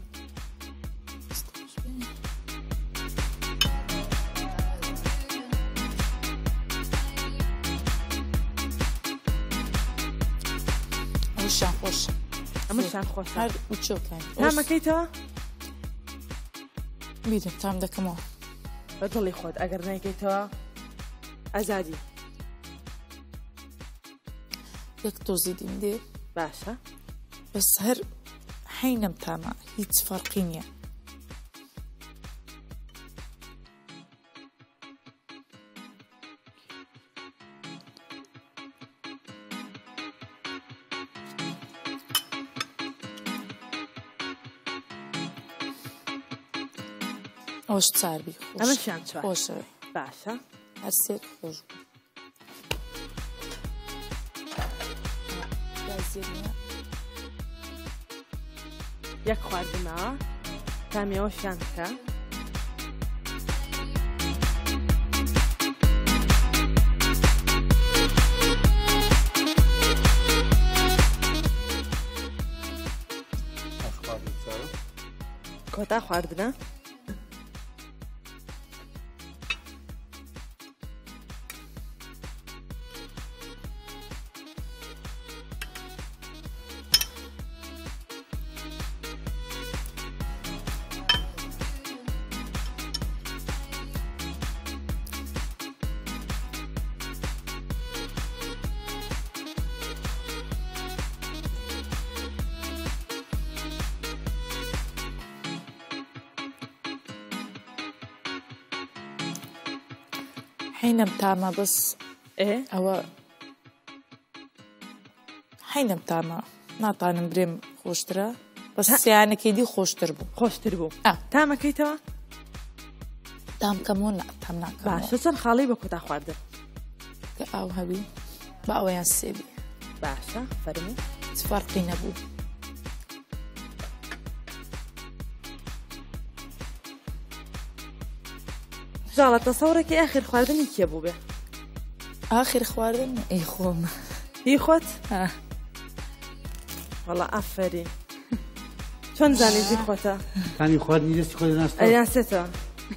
ئەوشان خۆشە ئەمەشان خۆشە هەر وچۆکان تامەکەیتەوە بیرم تام دەکەمەوە بە دڵی خۆت ئەگەر نایکەیتەوە ئازادی یەک تۆزی دیم دێ باشە بەس هەر حینم تامە هیچ فەرقی نییە ئەوش چاربی ئەمەشیان چوار خۆشە باشە هەرسێک خۆش یەک خواردنەوە تامیەوەشیان بکە کۆتا خواردنە حینم تامە بەس ئەوە حینم تامە ناتانم برێم خۆشترە بەس سیانەکەی دی خۆشتر بوو خۆشتر بوو تامەکەیتەوە تام کەمۆ تام ناکەم باشە چەند خاڵی بە کۆتا خواردن کە ئاو هەبی بە ئەوەیان سێبی باشە فەرموو هیچ فەرقی نەبوو ژاڵە تەسەوڕێکی ئاخر خواردنی کێ بوو بێ ئاخر خواردن ئەی خۆم هی خۆت وەڵا ئافرین چۆن زانی زی خۆتە تانی خواردنی دەستی خۆت ناستە ئەیان سێتەوە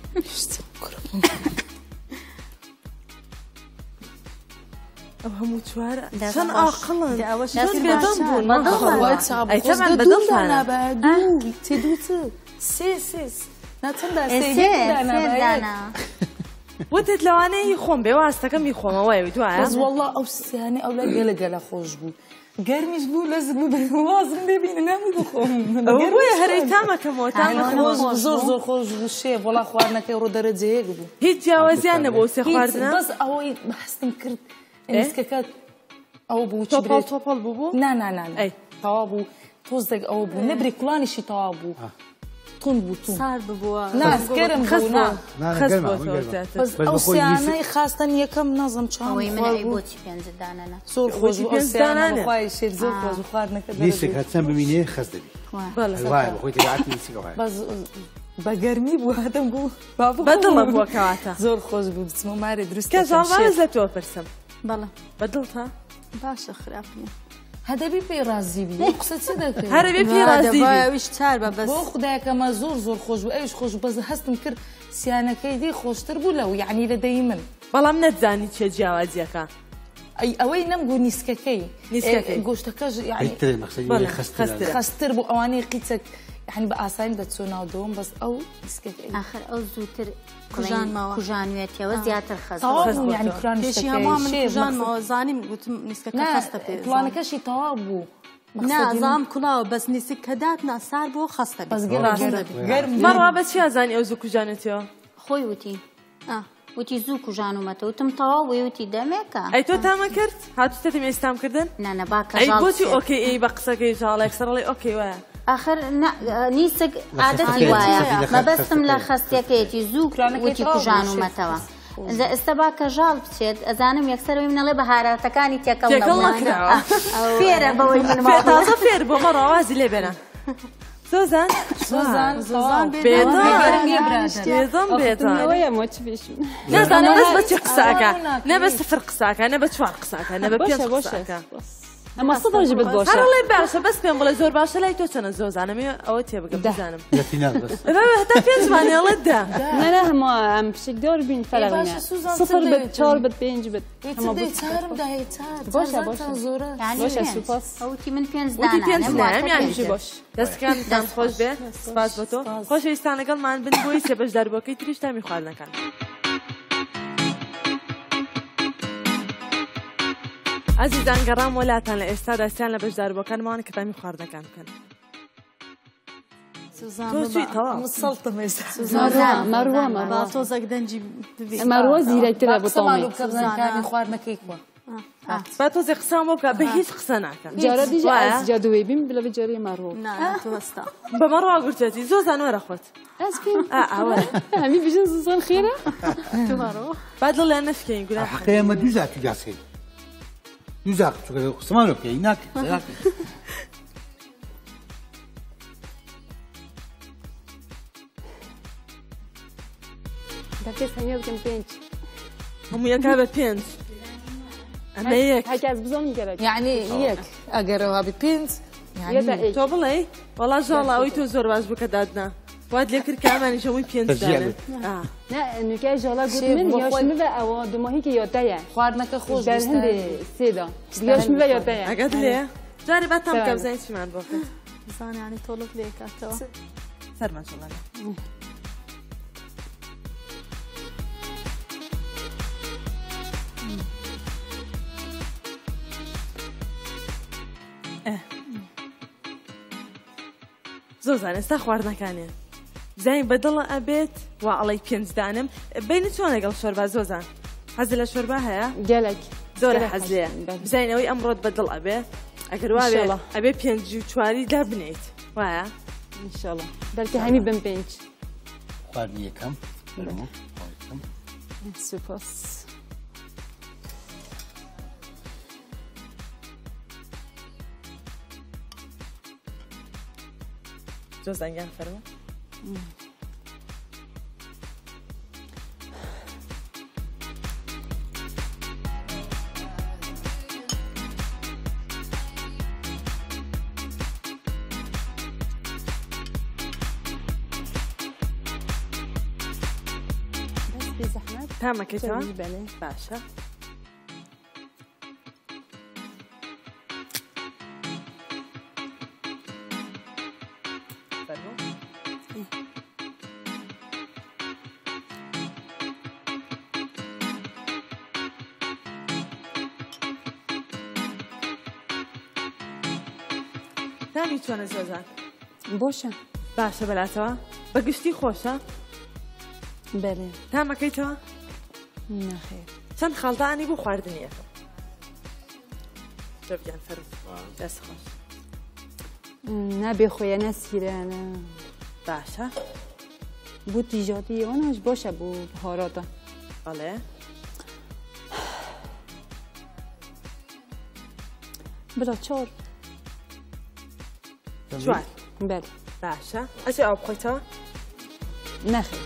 ئەو هەموو چوارە چەند ئاقڵن چۆن بێدڵ بوون ئەیتەمان بەدڵتانە تێدووتە سێ سێ وتت لەوانەیە خۆم بێ واستەکەم می خۆمەوەی دوایە وەڵڵا ئەو سیانەی ئەو لە گەلە گەلە خۆش بوو گەرمیش بوو لەزم بوو وازم ببینە نامی بخۆم بۆیە هەرەی تامەکەمەوە تامە زۆر زۆر خۆش بوو شێ وەڵا خواردنەکەی ڕۆ دەرەجەیەک بوو هیچ جیاوازیان نەبوو سێ خواردنە بەس ئەوەی بەحستم کرد ئێسکەکە ئەو بوو تۆپەڵ تۆپەڵ بوو بوو نا نا نا تەوا بوو تۆزێک ئەوە بوو نەبری کوڵانیشی تەوا بوو تون بوو تون سار ببووە ناسگەرم بوو بەس ئەو سیانەی خاستن یەکەم نەزم چاوەی منەوەی بۆچی پێنجە دانەنە زۆر خۆش بوو ئەو سیانە خۆی شێر زۆر خۆش و خواردنەکە دیسێک هەچەند ببینێ خەست دەبی وایە بەخۆی تێداعاتی دیسێکە وایە بەس بە گەرمی بوو هەدەم بوو بەدڵە بووە کەواتە زۆر خۆش بوو بچمە مارێ دروست کە زاڵوانە لە تۆ پرسم بەڵێ بەدڵتە باشە خراپە هەدەبی پێی رازی بی قسە چی دەکەی هەرەبێ پێی رازی ئەویش چار بە بەس بۆ خودایەکەمە زۆر زۆر خۆش بوو ئەویش خۆش بەس هەستم کرد سیانەکەی دی خۆشتر بوو لەو یعنی لە دەی من بەڵام نەتزانی چێ جیاوازیەکە ئەی ئەوەی نەمگو نیسکەکەی نیسکەکەی گۆشتەکەش خەستر بوو ئەوانەی قیچەک يعني بأسان بتسونا ودوم بس أو مسكت آخر أو زوتر كوجان ما كوجان ويتيا وزيادة الخز طابو يعني كران شيء هما من كوجان ما زاني قلت مسكت خسته في كلاني كشي طابو نا زام كلاو بس نسك كداتنا صار بو خسته بس قرب قرب مرة بس شو زاني أو زو كوجانتيو خوي وتي آه وتي زو كوجانو متى وتم طاوي وتي دمكا أي تو تام كرت هاتو تتمي استام كردن نا نا باكا أي بوتي أوكي أي بقصك إن شاء الله يكسر لي أوكي وين آخر نيسك عادتي وايا ما بستم لا خستيكيتي زوك وتي كوجانو متوا إذا استباك جال بتشد أزانم يكسر من الله بهارات كانت يكون نبلا فير بوي من ما تازه فير بمرة وازي لبنا سوزان سوزان سوزان بيضان بيضان بيضان ويا موتيفيشن لا أنا بس بتشق ساكا أنا بس فرق ساكا أنا بتشوارق ساكا أنا ببيض ساكا أما صدق جبت بوشة هر الله باشا بس بيم بلا زور باشا لا يتوشنا زوز أنا مي أوتي بقى بزانم لا فينال بس هتا في زماني الله ده لا لا هم عم بشك دور بين فرقنا صفر بت شور بت بينج بت هم بت صارم ده يتار بوشة بوشة يعني بوشة سوباس أوتي من بين زدانا وتي بين زدانا يعني شو باش بس كان دام خوش به سپاس بتو خوش يستانه قال ما بن بوي سبج دربو كي تريش تامي خالنا كان عزیزان گەڕام وەلاتان لە ئێستا دەستیان لە بەشداربووەکانمان کە تامی خواردنەکان بکەن. مەروە زیرەکترە بۆ تۆمی خواردنەکەی کووە با تۆزێ قسەم بۆ بکە بە هیچ قسە ناکەم جارە دیژە ئەس جادوێ بیم بڵێ جارێ مەڕۆ توەستا بەمە ڕواگورتێتی زۆر زانوەرە خۆت ئەس پێم ئەوە هەمی بژن زۆر خێرە با دڵیان نەشکەین گونا حقەیە ئەمە دوو زاکی جاسێن دوو زاک چووکە قسەمانە بکەی ناکە دەکەس هەمیە بکەم پێنج هەموو یەکا بە پێنج ئەمە یەک هەکەس بزانم گەرەک یعنی یەک ئەگەرەوە بە پێنج تۆ بڵێ وەڵا ژاڵ ئەوەی تۆ زۆر باش بکە دادنا وات لێ کرد کە ئەمانیش هەمووی پێنج دانن نه نوکای ژاڵا گوتمن یاشمی بە ئەوە دوماهی کە یاتەیە خواردنەکە خۆش در هەندێ سێدا یاشمی بە یاتەیە ئەگەت لێ جارێ با تام بکە بزانین چیمان بۆ بکەیت زانانی تۆڵت لێ کاتەوە سەرمان شڵانە زۆر زان ئێستا خواردنەکانیان زین بەدڵە ئەبێت وا ئەڵی پێنج دانم بینی چۆن لەگەڵ شۆربا زۆزان حەز لە شۆربا هەیە گەلک زۆرە حەز لێیە بزین ئەوەی ئەمڕۆت بەدڵ ئەبێ ئەگەر وا ئەبێ پێنج و چواری دا بنیت وایە ئینشاڵڵا بەلکە هەمی بم پێنج خواردنی یەکەم سوپاس زۆر زەنگیان فەرموو تامەکەیتەوە باشە تامی چۆنە زۆزان بۆشە باشە بەلاتەوە بەگشتی خۆشە بەێ تامەکەیتەوە نەخێر چەند خەڵدانی بۆ خواردنیەکە جۆبیان فەرم دەست خۆش نابێ خۆیە نەسیرانە باشە بۆ تیژاتی ئەوەش باشە بۆ هاراتە بەڵێ بڵا چۆر چوار بەێ باشە ئەچێ ئەو بخۆیتەوە نەخێر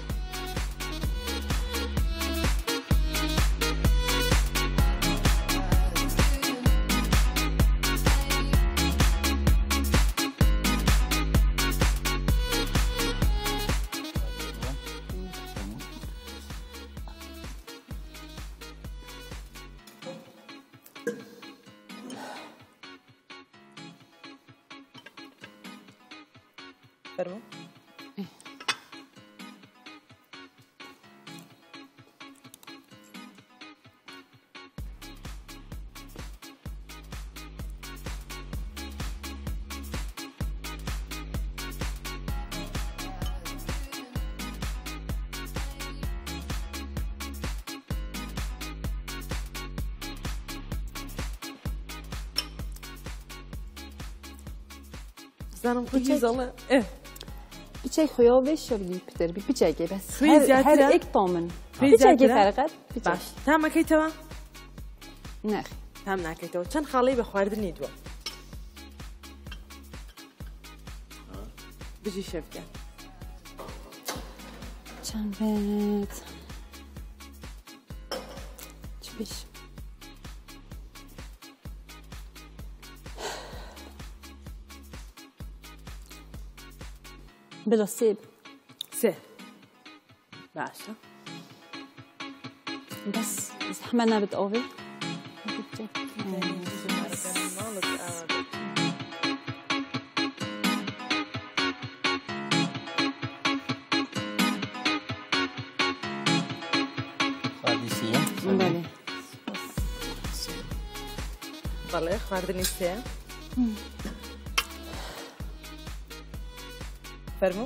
فەرموو زانم خۆی زەڵە ئێ بچەی خۆیەوە بێ شەردی پتەربی بچێکی بەس هەر ئێک تۆمن بچێکی فەرقەت باش تامەکەیتەوە نەخێ تام ناکەیتەوە چەند خاڵی بە خواردنی دووە بژی شەفکە چەند بێت چ بێش بلا سێ سێ باشە بەس زەحمە نابێت ئەوێ خواردنی بەڵێ خواردنی سێ فەرموو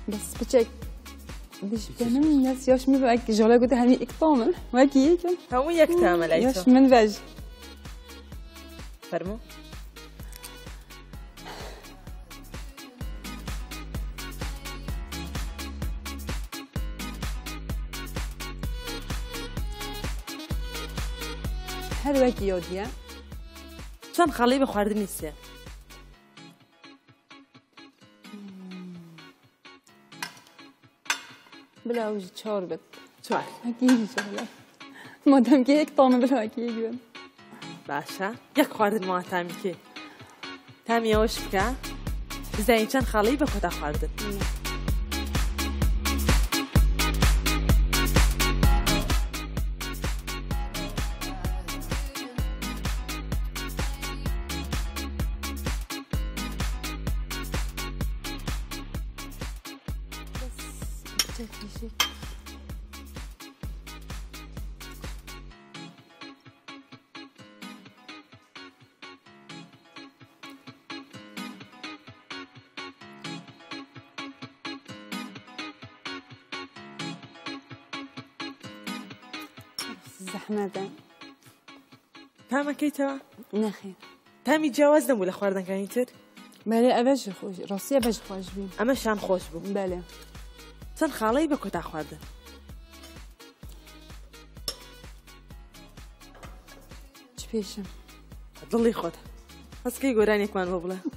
بس بچك ديش بتنم الناس ياش مي بقى جولا قلت هني اكتامل واكي يكم هو يكتامل ايتو ياش من باج فرمو هل واكي يوديا چەند خاڵی بە خواردنی سێ بلاوجي چهار بت چوار اكيد شغله مادام که یک تامه بلا اكيد بيان باشە یەک خواردنەوە تامیکێ تامی ئەوەش بکە بزانین چەند خاڵی بە خۆتا خواردن زحمة تامەکەیتەوە نخير تامی جیاواز نەبوو لە خواردنەکانی تر بله أبج خوش راسية أبج خوش بين ئەمەشان خۆش بوو بله چەند خاڵی بە کۆتا خواردن چ پیشم دڵی خۆتە هەسکەی گۆرانێکمان بۆ بڵێ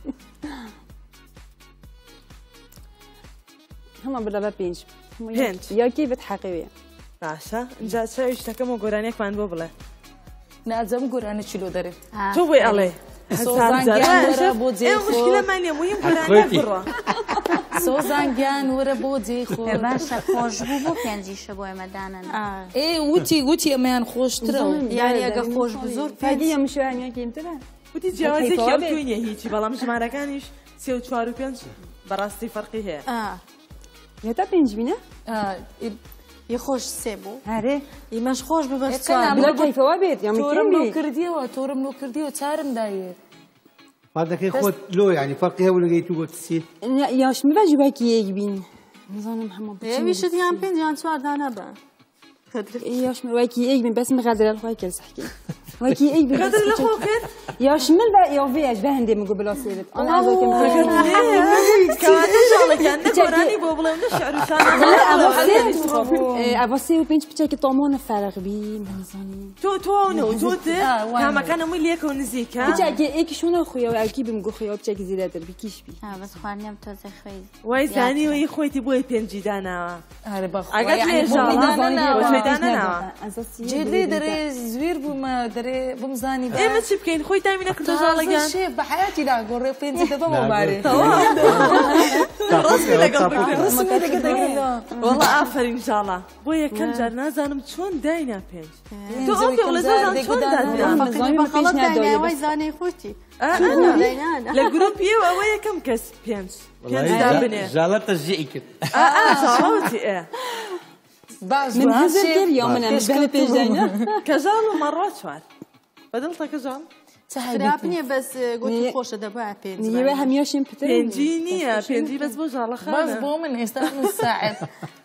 هما بلا با بينج پێنج ياكي بتحقيوية باشە اینجا چاوی شتەکەمەوە گۆرانێکمان بۆ بڵێ نازم گۆرانە چیلۆ دەرێ تۆ بۆی ئەڵێ سۆزانگیان بۆ جێ خۆ مشکلەمان نیە مهم گۆرانێک بڕە سۆزانگیان وەرە بۆ جێ خۆ باشە خۆش بوو بۆ پێنجیشە بۆ ئێمەدانن ئێ وتی وتی ئەمەیان خۆشترە یاری ئەگە خۆش بوو زۆر فاگی یا مشوانی کیمتره وتی جیاوازێکی ئەو توی نییە هیچی بەڵام ژمارەکانیش سێ و چوار و پێنج بەڕاستی فەرقی هەیە یاتا پێنج بینە یخۆش سێ بوو هەرێ ئیمەش خۆش ببەست بلا کەیفەوە بێت یا تۆرم لۆ مکەمی کردیەوە تۆرم لۆ کردیەوە چارم دایێت بعدك خود لو يعني فرقي هو اللي جيتو قلت سي یاش می باجی باکی یک بین نزانم همه بچی ویشت یان پێنج یان چوار دانە بە یاش می باکی یک بین بس مقدر الخوای کل سحکی باکی یک بین قدر لە خۆ کرد یاش من با یا ویش به هندی مگو بلا سیرت آن از که کەواتە ژاڵێکیان نە گۆرانی بۆ بڵێم نە شعروشان ئەوەسێ و پێنج پچێکی تۆمۆنە فەرق بی منزانی تۆ تۆنەوە تۆتر کامەکان هەمووی لێکەوە نزیکە بچێکی ئێکیشونە خوێەوە ئەوکی بم گۆ خوێەوە بچێکی زیرەتر بیکیش بی بەس خواردنیم تۆزە خوێ وای زانیوەی خۆیتی بۆی پێنجی داناوە ئارە بەخوا ئەگەر لێ ژاڵ دانەناوە جێ دەرێ زوێر بوومە دەرێ بمزانی ئێمە چی بکەین خۆی تامی نەکردو ژاڵەکان شێ بە حیاتی داگۆڕێ پێنجی دەبەوە بارێ ڕاستی لەگەڵ وەڵا ئافرین ژاڵە بۆ یەکەم جار نازانم چۆن داینا پێنج تۆ ئەو پێ وڵە زۆر چۆن دادرا وای زانەی خۆتی لە گروپیەوە ئەوە یەکەم کەس پێنج پێنج دابنێ جالة تشجيعك ژاڵەوتی ئێ باش من هزر كيف يوم من أمشبه بيجدانيا كجال ومرات شوار بدلت كجال خراپنیە بەس گوتی خۆشە دەبا پێنج نيوه هم يوشين بتر پێنجی نییە پێنجی بەس بۆ ژاڵە باش خانە بۆ من ئێستا نص ساعت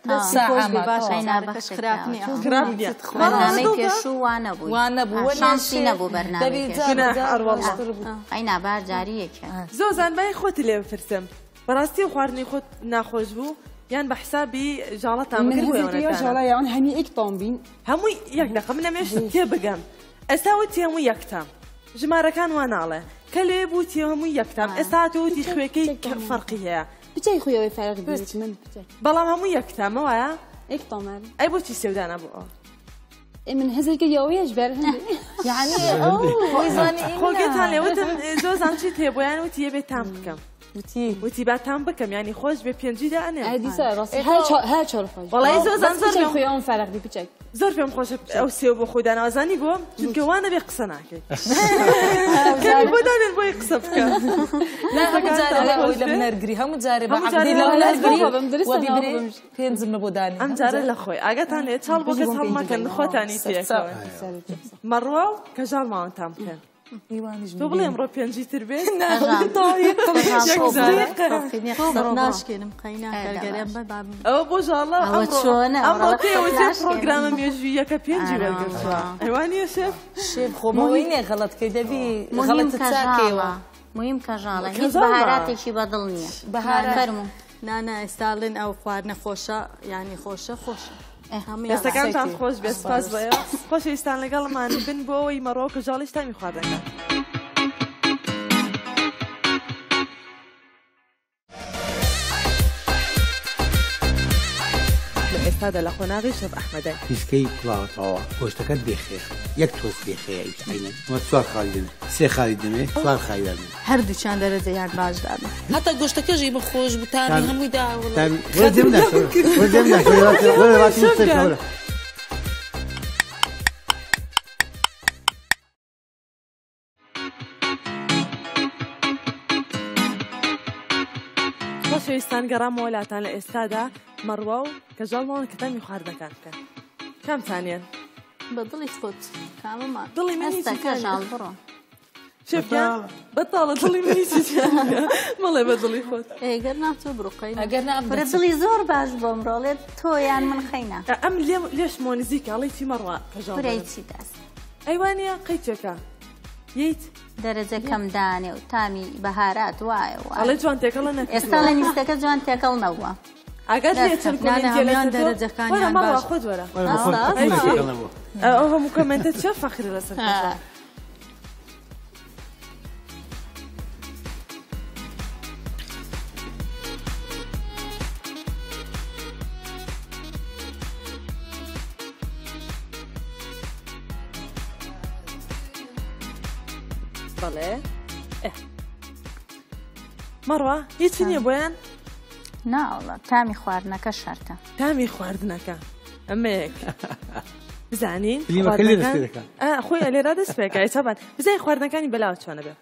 باشە خراپنیە خراپ نییە بەرنامەی پێشوو وانە بوو وانە بوو شانسی نەبوو بەرنامەی ئەینا بار جاریەکە زۆر زانبای خۆتی لێ بپرسم بەڕاستی خواردنی خۆت ناخۆش بوو یان بە حسابی ژاڵەتان من جالا يا أنا هني إك طامبين هەمووی یەک دقە من لەمێش تێ بگەم ئێستا وتی هەمووی یەکتام ژمارەکان وا ناڵێ کە لێ بووتی هەمووی یەکتام ئێستا تۆوتی خوێکەی فەرقی هەیە بچای خويا فرق بيت من بچای بەڵام هەمووی یەکتامە وایە إك طامر ئەی بۆچی سێودانە بوو من هزر كي يويش بره يعني خۆی زانی خۆگەتان لێوتم زۆر زانچی تێبوویان وتی یە بێت تام بکەم وتی وتی با تام بکەم ینی خۆش بێ پێنجی دانێ عادي سا راسي ها ها چهار خوش والله زۆر زان زۆر بچای خويا فرق بي بچای زۆر پێم خۆشە ئەو سێو بۆ خۆی داناوەزانی بۆ چونکە وانە بێ قسە ناکەیت کەمی بۆ دانێن بۆی قسە بکەم هەموو جارە ئەوی لە منەرگری هەموو جارێ بە عەبدی لە منەرگری وە بیبرێ پێنجم لە بۆ دانی ئەم جارە لە خۆی ئاگاتان لێ چاڵ بۆ کەس هەڵمەکەن خۆتانی پێکەوە مەڕوە و کەژاڵ ماوەتان بکەن تۆ بڵێ ئەمڕۆ پێنجی تر بێت ناشکێنم قەیناگەرێم بەبام ئەوە بۆ ژاڵە ئەمڕۆ پێوەجێ پرۆگرامە مێژوویەکە پێنجی وەرگرتووە ئەیوانیە شێف شێف خۆمەوەی نێ غەڵەتکەی دەبی غەڵەتت چاکەوە مهم کەژاڵە هیچ بەهاراتێکی بەدڵ نییە بەهارەرمو نانە ئێستاڵن ئەو خواردنە خۆشە ینی خۆشە خۆشە دەستەکانتان خۆش بێت سپاس بەیە خۆشەویستان لەگەڵمان بن بۆ ئەوەی مەڕۆ کە ژاڵیش تامی خواردنەکە ئێستادا لە خۆناغی شەف ئەحمەدە پیسکەی کوڵاوەتەوە گۆشتەکەت بێخێ یەک تۆز بێخەیە ئینە وە چوار خاڵی دەمێ سێ خاڵی دەمێ چوار خاڵی دەمێ هەردووچیان دەرەجە یان باش دابێ هەتا گۆشتەکەژی بەخۆش بتانی هەمووی دا خۆشەویستان گەڕامەوە لاتان لە ئێستادا مەڕوا و کە ژاڵمەوە کە تامی خواردنەکان بکەن کامتانیان بە دڵی خۆت کامەمان دڵی منی ژاڵ بڕۆ شێفیان بەتاڵە دڵی منی مەڵێ بە دڵی خۆت ئەگەر ناتۆ بڕۆقەی ئەگەر فرە دڵی زۆر باش بۆم ڕۆڵێت تۆیان من خەینا ئەم لێش مۆنزیکە ئەڵی چی مەڕوا کە ژاڵ پرەیچی دەست ئەیوانە قەیچێکە ییت دەرەجە کەمدانێ و تامی بەهارات وایە ئەڵێ جوان تێکەڵە نەکە ئێستا لە نیستەکە جوان تێکەڵ نەبووە ئاگات هەمان دەرەجەکانیان باش خۆت وەرە ئەو هەموو کۆمنتە چه فەخری لەسەر بەڵێ مەڕوا هیچی نییە بۆیان ناوڵە تامی خواردنەکە شەرتە تامی خواردنەکە ئەمەیەک بزانین خۆی لێرا دەست پێکای چەبان بزای خواردنەکانی بەلاوە چۆنە بێ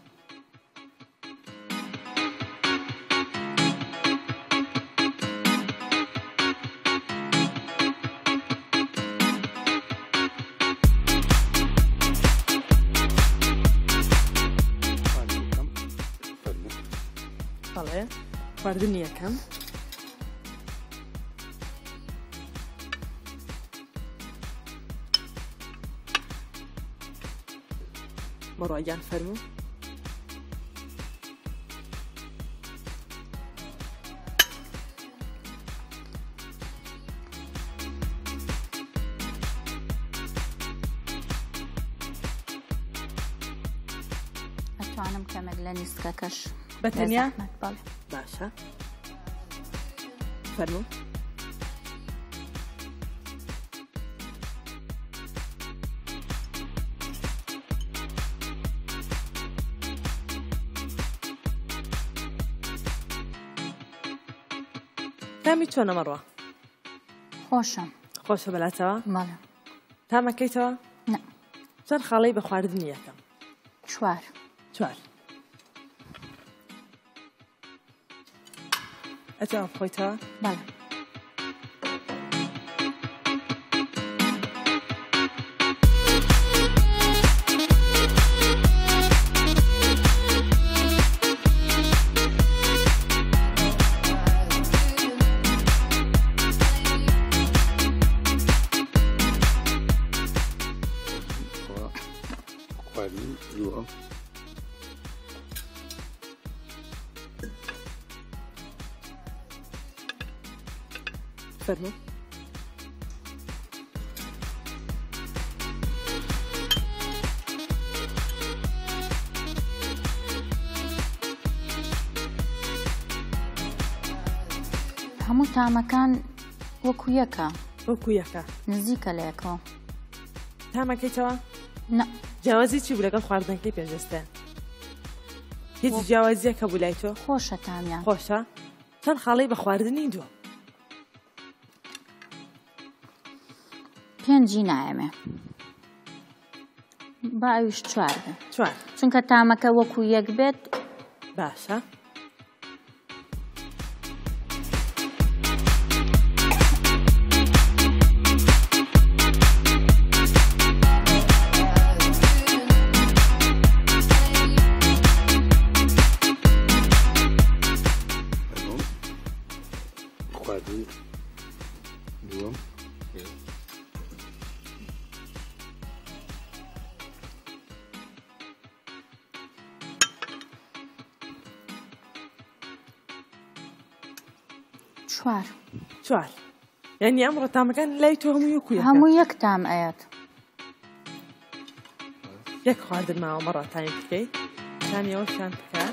بەڵێ خواردنی یەکەم مەڕواگیان فەرموو ئەتوانم کەمێک لە نیستکەکەش بەتەنیا بەڵێ باشە فەرموو تامی چۆنە مەڕوا خۆشە خۆشە بەلاتەوە بەڵێ تامەکەیتەوە نە چەند خاڵەی بە خواردنی یەکەم چوار چوار ئەجا بخۆیتەوە بەڵێ فەرموو هەموو تامەکان وەکو یەکە وەکو یەکە نزیکە لە یەکەوە تامەکەیتەوە نە جیاوازی چی بوو لەگەڵ خواردنەکەی پێشەستە هیچ جیاوازیەکە بوو لای تۆ خۆشە تامیان خۆشە چەند خاڵەی بە خواردنی دووە پێنجی نایەمێ با ئەویش چوار بێ چوار چونکە تامەکە وەکو یەک بێت باشە چوار چوار یعنی ئەمڕۆ تامەکان لای تۆ هەموو یەکویە هەموو یەک تام ئەیەت یەک خواردن ماوە مەڕە تایم بکەیت تامیەوە شان بکە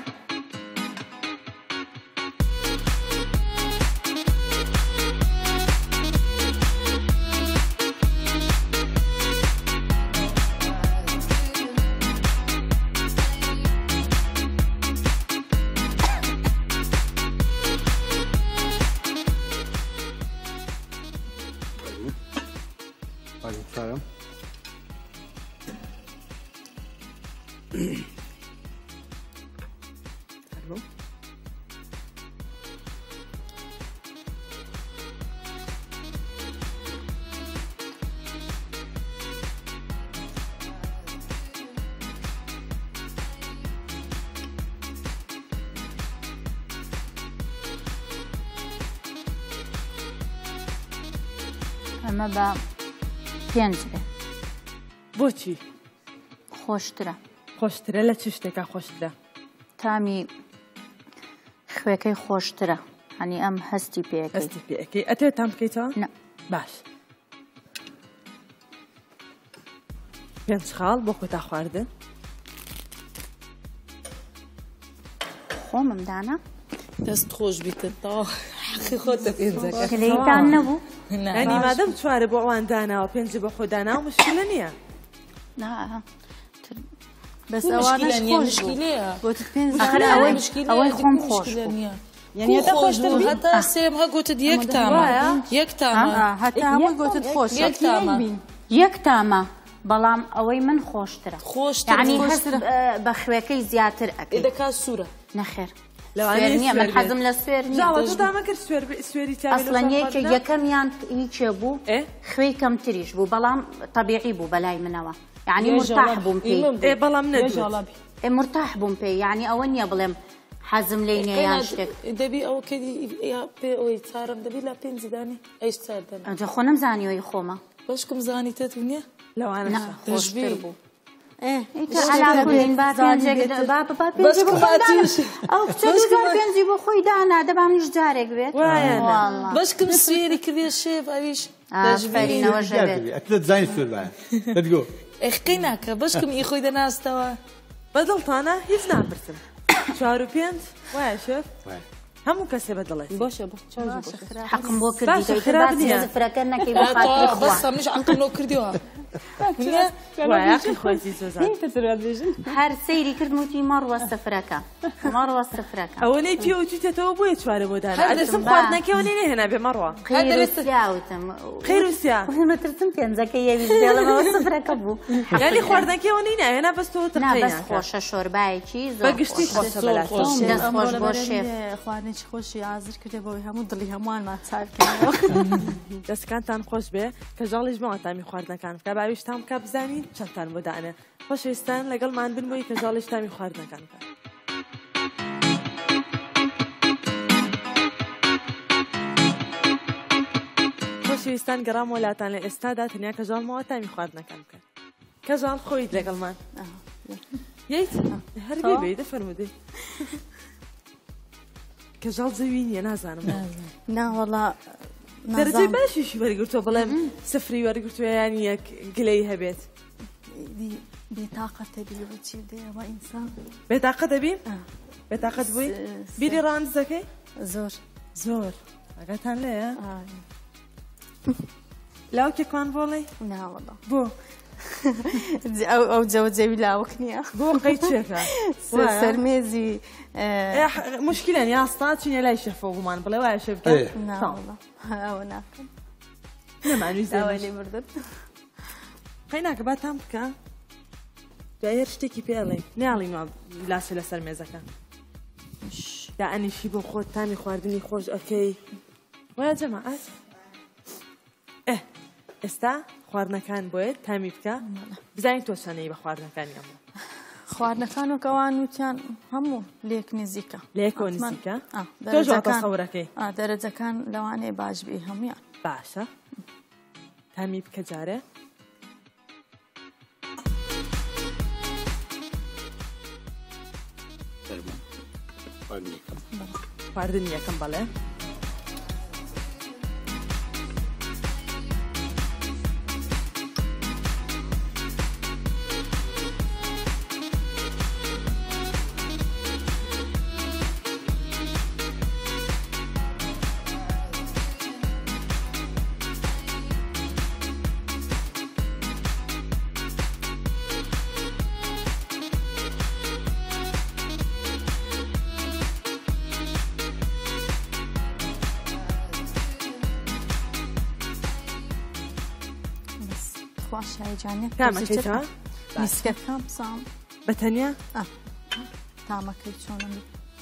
سلام ئەمە بە پێنج بێ بۆچی خۆشترە خۆشترە لە چ شتێکە خۆشترە تامی خوێکەی خۆشترە هەنی ئەم هەستی پێەکەی هەستی پێەکەی ئەتێ تام بکەیتەوە نە باش پێنج خاڵ بۆ خۆتا خواردن خۆمم دانا دەست خۆش بیتەوە حەقی خۆتە پێنجەکە کلەیتان نەبوو ئەنی مادەم چوارە بۆ ئەوان داناوە پێنج بۆ خۆ داناوە مشکلە نییە بەس ئەوانەش خۆش بۆتت پێنج ئەوەی خۆم خۆش هەتا سێم هەگوتت یەک تامە یەک تامە هەتا هەمووی گوتت خۆش یەک تامە یەک تامە بەڵام ئەوەی من خۆشترە خۆشتر یعنی هەست بە خوێکەی زیاتر ئەکەی دەکات سوورە نەخێر نییە من حەزم لە سوێر ئەسڵەنیەکە یەکەمیان هیچێ بوو خوێی کەمتریش بوو بەڵام تەبیعی بوو بەلای منەوە یعنی مرتاح بووم پێی بەڵام مرتاح بووم پێی یعنی ئەوە نییە بڵێم حەزم لێی نییە یان شتێک دەبی ئەوە پێ ئەوەی چارم دەبی لە پێنجدانی ئەیش چاردن ئەجا خۆ نەمزانیەوەی خۆمە بەشکم زانیتت نییە لەوانە خۆشتر بوو علاکولین با پێنجێک با بە پێنجی بۆ ئەو کچە پێنجی بۆ خۆی دانا دەبام نیش جارێک بێت بەشکم سوێری کردێ شێف ئەویش دەژبێرینەوە ژەبێت زانی سوێر بایە دەتگۆ ئەخقی ناکە بەشکم ئی خۆی دەناستەوە بەدڵتانە هیچ ناپرسم چوار و پێنج وایە شێف هەموو کەسێ بە دڵێت باشە حەقم بۆ کردی زفرەکە نەکەی بە خاتری خوا بەس منیش عەقڵ کردیوە هەر سەیری کرد وتی مەڕوە سفرەکە مەڕوە سفرەکە ئەوەی پێ وچیتەوە بۆیە چوارە بۆ دانا ئەدەسم خواردنەکەەوە لێ نێهێنا بێ مەڕوە خەیرسیاوتم خەیروسیا مەترسم پێنجەکە یەوی بێڵەوە سفرەکە بوو یعنی خواردنەکەەوە نینە هێنا بەستەوە نابەس خۆشە شۆربایەکی زۆر بەگشتی خۆشە دەست خۆش بۆ شێف خواردنێکی خۆشی ئازر کردێ بەوەی هەموو دڵی هەمووانمان چارکردەوە دەستکانتان خۆش بێ کە ژاڵیش ماوە تامی خواردنەکان بکە باویشتان بکە بزانین چەندتان بۆ دانێ خۆشەویستان لەگەڵمان بنبووی کە ژاڵیش تامی خواردنەکان بکە خۆشەویستان گەڕام وڵاتان لە ئێستادا تەنیا کە ژاڵمەوە تامی خواردنەکان بکە کە ژاڵ خۆیت لەگەڵمان ییت هەربێ بێ دەفەرمودەی کە ژاڵ جەوی نییە نازانم ناوەڵا دەرەجەی باشیشی وەرگرتووە بڵێم سفری وەرگرتووە یانی یەک گلەی هەبێت بێتاقەتە بیوەچی دێەوە ئینسان بێتاقە دەبی بێتاقەت بووی بیری ڕاندز دەکەی زۆر زۆر ئەگەتان لێە لاوکێ کوانڤۆڵی ناوەڵا بۆ ئەو جەوە جەوی لاوەک نییە بۆ قەی چێکە سەرمێزی مشکلە یاستا چینە لای شەفۆ گومان بڵێ وایە شێف ناوەڵا ئەوە ناکەم نەمانوی زاوای لێ بردن قەی ناکە با تام بکە دوای هەر شتێکی پێڵێ ناڵی لاسە لەسەر مێزەکە دا ئەنیشی بۆ خۆت تامی خواردنی خۆش ئەکەی وایە جەماعەت ئێ ئێستا خواردنەکان بۆیە تامی بکە بزانین تۆ چەنەی بە خواردنەکانی ئەمە خواردنەکان و کەوان وتیان هەموو لێک نزیکە لێکەوە نزیکە تۆ سەورەکەی دەرەجەکان لەوانەیە باش بێ هەمویان باشە تامی بکە جارێ خواردن خواردن یەکەم بەڵێ خوا شایجانێک کامەکەیتەوە میسکەکەم بزانم بەتەنیا تامەکەی چۆنم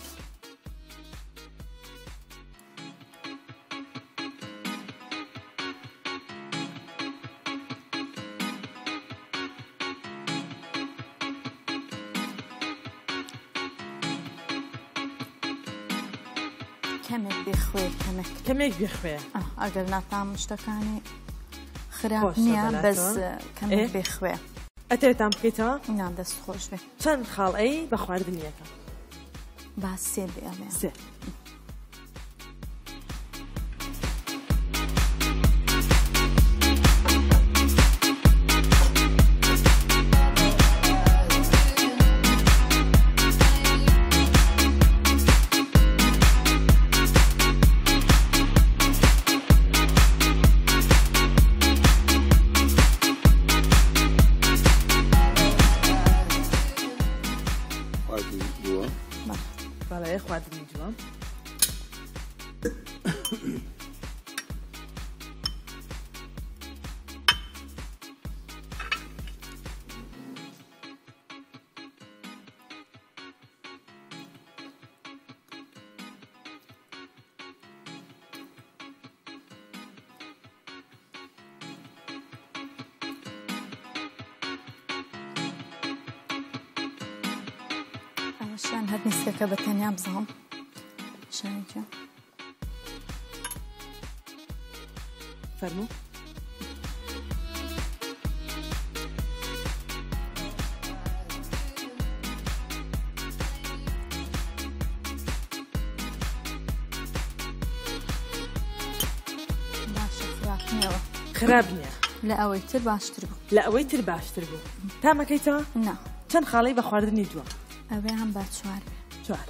کەمێک بێخوێ کەمێک کەمێک بێخوێ ئەگەر ناتام شتەکانی خراپ نییە بەس کەمێک بێخوێ ئەتەوێتان بکەیتەوە نان دەست خۆش بێ چەند خاڵئی بە خواردنیەکە با سێ بێڵێ سێ بەڵێ خواردنی جوان شان هەر میسکەکە بە تەنیا بزانم شانێکە فەرموو باشە خراپ نییەوە خراپ نییە لە ئەوەی تر باشتر بوو لە ئەوەی تر باشتر بوو تامەکەیتەوە نا چەند خاڵی بە خواردنی جوان ئەوێ هەم با چوار بێ چوار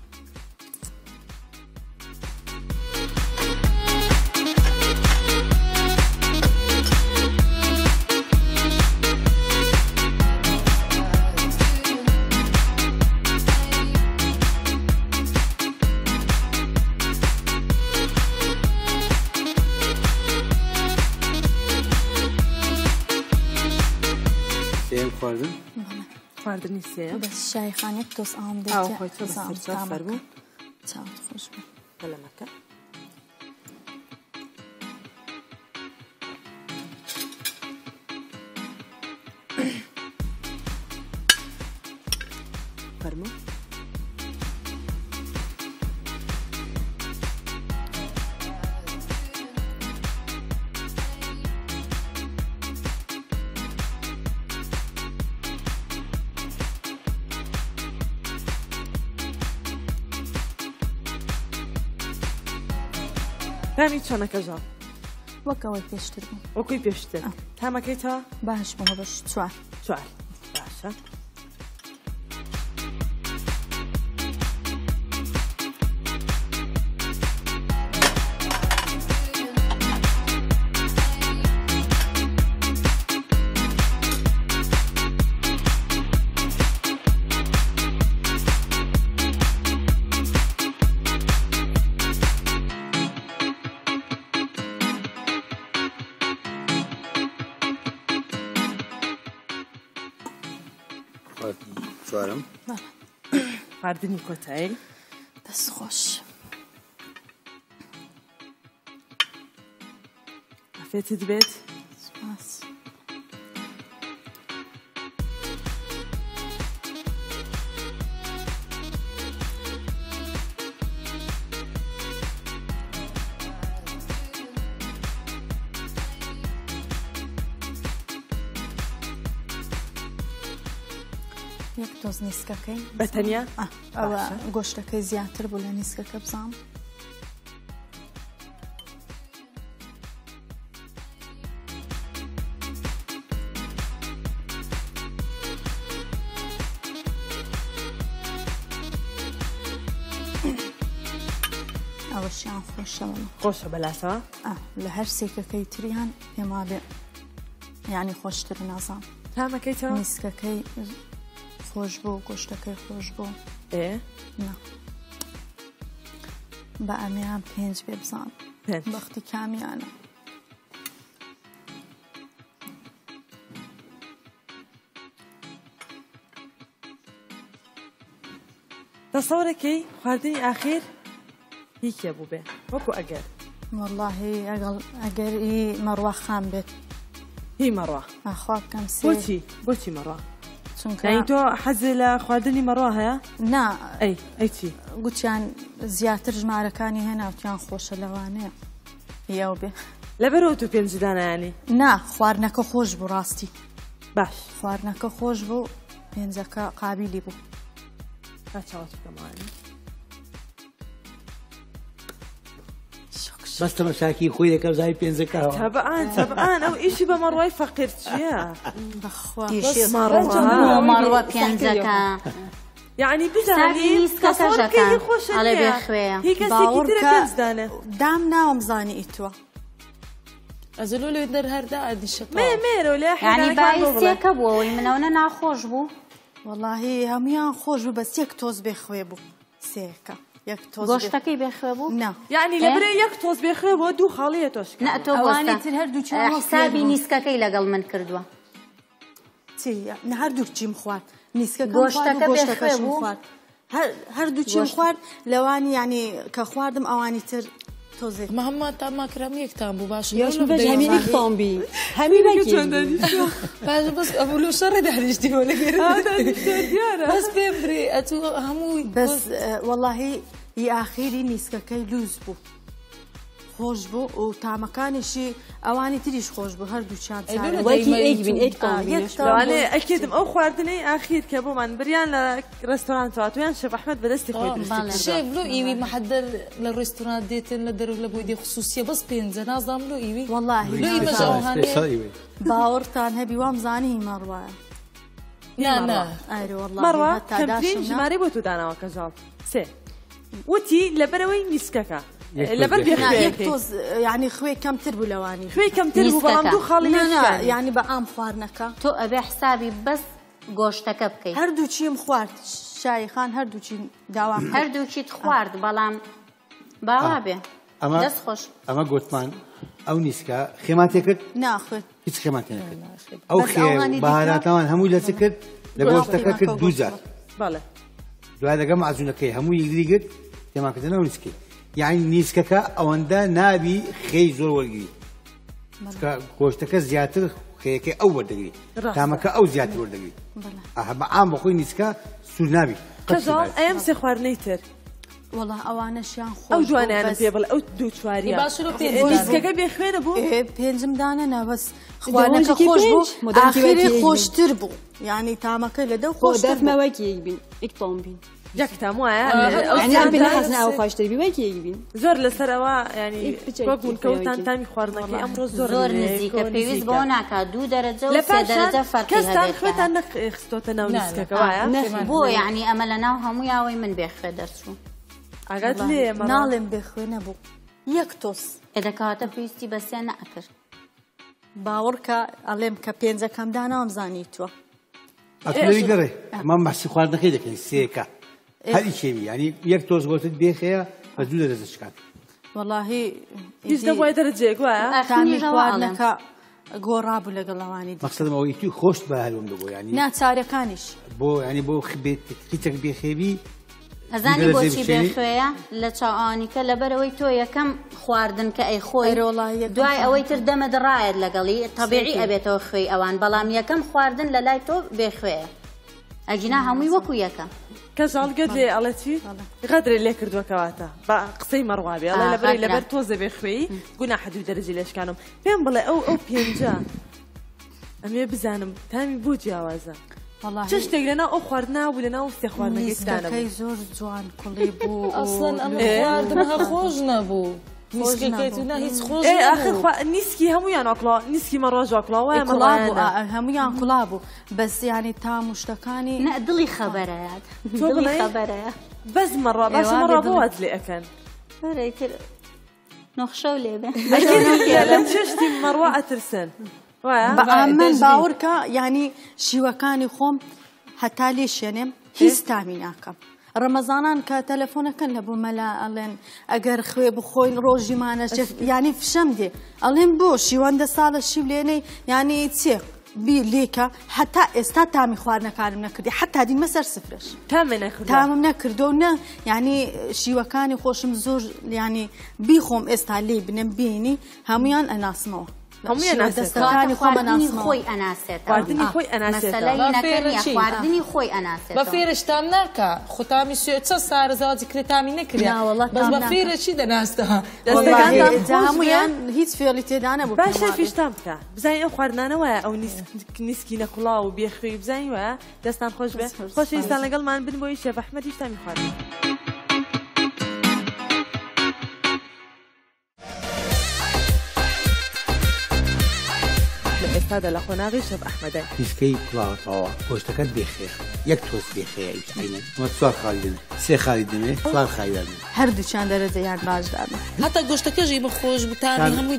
خواردن خواردنی سێ بەس شایخانێک تۆس ئام ئاو خۆی تۆ بەسەر فەرموو چاوت خۆش بێ بەلەمەکە فەرموو تامی چۆنەکە ژاڵ وەکەوەی پێشتر بوو وەکوی پێشتر تامەکەیتەوە باش بووە بەش چوار چوار باشە چوارم خواردنی کۆتایی دەست خۆش ئافێتت بێت سپاس یەک تۆز نیسکەکەی بەتەنیا ئەوە گۆشتەکەی زیاتر بوو لە نیسکەکە بزانم ئەوەشیان خۆشەوە خۆشە بەلاسەوە لە هەر سێکەکەی تریان پێما بێ یعنی خۆشتر نازان تامەکەیتەوە نیسکەکەی خۆش بوو گۆشتەکەی خۆش بوو ئێ نا بە ئەمیان پێنج بێ بزان بەختی کامیانە تەسەوڕێکی خواردنی ئاخیر هی کێ بوو بێ وەکو ئەگەر واللهی ئەگەر ئی مەڕوا خام بێت هی مەڕوا ئاخوا بکەم سێ بۆچی بۆچی مەڕوا چونکە تۆ حەزی لە خواردنی مەڕوا هەیە؟ نا ئەی ئەی چی؟ گوتیان زیاتر ژمارەکانی هێناوتیان خۆشە لەوانەیە یاو بێ لەبەرەوە تو پێنج دانایانی نا خواردنەکە خۆش بوو ڕاستی باش خواردنەکە خۆش بوو پێنجەکە قابلی بوو چاوت بکەمانی بەس تەمەشاکی خۆی دەکەم زای پێنجەکەەوە تەبعان تەبعان ئەو ئیشی بە مەڕوای فەقیر چییە؟ بەخوا مەڕوا پێنجەکە یعنی بزانین کەسەکەی خۆشە ئەڵێ بێ خوێیە هی کەسێکی ترە پێنج دانە دام ناوم زانی ئیتوە ئەزلۆ لێ دەر هەردا ئەدیشە مێ مێرۆ لێ ینی باعیسێکە بووەوەی منەوە ناخۆش بوو وەڵاهی هەمویان خۆش بوو بەس یەک تۆز بێخوێ بوو سێکە یەک تۆز گۆشتەکەی بێخوێ بوو نا یعنی لەبرێ یەک تۆز بێخوێ بۆ دوو خاڵیە تۆشکە نە تۆ ئەوانی تر هەردوو حسابی نیسکەکەی لەگەڵ من کردووە چی نە هەردوو چیم خوارد نیسکە گۆشتەکە بێخوێ بوو هەردوو چیم خوارد لەوانی ینی کە خواردم ئەوانی تر تۆزێک مەهەممە تاماکرام یەکتان بوو باش هەمین ئیکتۆمبی هەمی باش بەس ئەبولو شەڕێ داریشتیەوە لەگەر بەس پێ برێ ئەتو هەمووی بەس وەڵاهی ی ئاخیری نیسکەکەی لوز بوو خۆش بوو و تامەکانیشی ئەوانی تریش خۆش بوو هەردوو چیان لەوانێ ئەکێدم ئەو خواردنەی ئاخیر کە بۆمان بریان لە ڕێستۆرانتەوە تویان شێف ئەحمەد بەدەستی خۆی شێ بلو ئیوی مەحەدەر لە ڕێستۆران دێتن لە دەرو لە بۆی دێ خصوصیە بەس پێنجە نازدام لۆ ئیوی وەڵاهی باوەڕتان هەبی وام زانی مەڕوایە مەڕوا کەمترین ژمارەی بۆ تو داناوە کەژاڵ سێ وتی لەبەرەوەی نیسکەکە لەبەر تۆز ینی خوێ کەمتر بوو لەوانی خوێ کەمتر بوو بەڵام دوو خاڵی ینی بە ئام خواردنەکە تۆ ئەبێ حسابی بەس گۆشتەکە بکەیت هەردوو چیم خوارد شایخان هەردوو چی داوا هەردوو چیت خوارد بەڵام باوا بێ دەست خۆش ئەمە گوتمان ئەو نیسکە خێماتێ کرد ناخوێت هیچ خێماتێ نەکرد ئەو خێ بەهاراتەوان هەمووی لەچ کرد لە گۆشتەکە کرد دوو جار دوای لەگەڵ مەعجونەکەی هەمووی یەکدری کرد تێماکردنەوە نیسکی یعنی نیسکەکە ئەوەندە نابی خێی زۆر وەرگری گۆشتەکە زیاتر خێیەکەی ئەو وەردەگری تامەکە ئەو زیاتر وەردەگری بە عام بە خۆی نیسکە سوور نابی قەزاڵ ئەم سێ خواردنەی تر وەڵا ئەوانەشیان خۆ ئەو جوانیانە پێ بڵێ ئەو دوو چواریە نیسکەکە بێخوێنە بوو پێنجم دانە نەبەس خواردنەکە خۆش بوو ئاخیری خۆشتر بوو یعنی تامەکەی لە دەو خۆش دەفمەوەکی بین ئیکتۆم بین یەکتام وایە زۆر لەسەرەوە ینی وەکوون کەوتان تامی خواردنەکەی ئەمڕۆ زۆر زۆر نزیکە پێویست بۆ ناکات دوو دەرەجە و سێ دەرەجە فەرقی کەستان خوێتان نەخستۆتە ناو نیسکەکە وایە بۆ یعنی ئەمە لە ناو هەموو یاوەی من بێخوێ دەرچوو ئاگات لێ ناڵێم بێخوێ نەبوو یەک تۆس ئێدەکەواتە پێویستی بەسێ نەئەکرد باوەڕکە ئەڵێم کە پێنجەکەم داناوەم زانیتووە ئەتوێری گەڕێ ئەمە مەسی خواردنەکەی دەکەین سێکە هەری شێوی ینی یەک تۆز گۆشت بێخەیە بە دوو دەرەجە شکات وەڵاهی هیچ دەبووای دەرەجەیەک وایە تامی خواردنەکە گۆڕابوو لەگەڵەوانی مەقسەدم ئەوەی توی خۆشت بە هەلوم دەبوو ینی ناچارەکانیش بۆ ینی بۆ هیچێک بێخێوی ئەزانی بۆچی بێخوێیە لە چاوانیکە لەبەرەوەی تۆ یەکەم خواردن کە ئەی خۆی دوای ئەوەی تر دەمە دڕایەت لەگەڵی تەبیعی ئەبێتەوە خوێی ئەوان بەڵام یەکەم خواردن لە لای تۆ بێخوێیە ئەجینا هەمووی وەکو یەکە کەژاڵ گەت لێ ئەڵەتی غەدرێ لێ کردووەکەواتە بە قسەی مەڕوابێ ئەڵێ لەبەر لەبەر تۆزە بێ خوێی گونا حەدوو دەرەجی لێشکانم پێم بڵێ ئەو ئەو پێنجە ئەمێ بزانم تامی بوو جیاوازە چ شتێک لەناو ئەو خواردنا بوو لەناو سێ خواردنەکەیتانە بوو زۆر جوان کوڵی بوو ئەسڵەن ئەمە خواردنەکە خۆش نەبوو نیسکی هەمویان ئۆکڵاو نیسکی مەڕۆژ ئۆکڵاوە هەمویان کوڵا بوو بەس ینی تام و شتەکانی دڵی خەبەرەیە دڵی خەبەرەیە بەس مەڕا باش مەڕا بۆات لێ ئەکەن نەخشە و لێبێ لەم چشتی مەڕوا ئەترسن من باوەڕکە ینی شیوەکانی خۆم هەتا لێ شوێنێم هیچ تامی ناکەم ڕەمەزانان کە تەلەفۆنەکەن لە بوو مەلا ئەڵێن ئەگەر خوێ بخۆین ڕۆژیمانە ینی فشەم دێ ئەڵێن بۆ شیوەندە ساڵە شیو لێنەی ینی چێ بی لێکە حتا ئێستا تامی خواردنەکانم نەکردی حتا دیمە سەر سفرش تامم نەکردو و نە یعنی شیوەکانی خۆشم زۆر ینی بیخۆم ئێستا لێ بنم بینی هەمویان ئەناسمەوە دەستەکانی خۆی ئەناسێت خواردنی خۆی ئەناسێت خواردنی خۆی ئەناسێت بە فێرشتام ناکە خۆتامی سوێ چە سارزاوی کرێتامی نەکریا بەس بە فێرەچی دەناستە هەمویان هیچ فێڵی تێدا نەبوو باشە فیشتان بکە بزانین ئەو خواردنانەوەیە ئەو نیسکی نەقوڵا و بێخوێی بزانین وایە دەستان خۆش بێ خۆشەویستان لەگەڵمان بن بۆی شێف ئەحمەد هیچتامی خواردن ئێستادا لە خۆناغی شەف ئەحمەدە میسکەی کوڵاوەتەوە گۆشتەکەت بێخێ یەک تۆست بێخەیە ئەمە چوار خاڵی دەمێ سێ خاڵی دەمێ چوار خاڵی دەمێ هەردووچیان دەرەجەیان باش دابێ هەتا گۆشتەکەژی بەخۆش بتانی هەمووی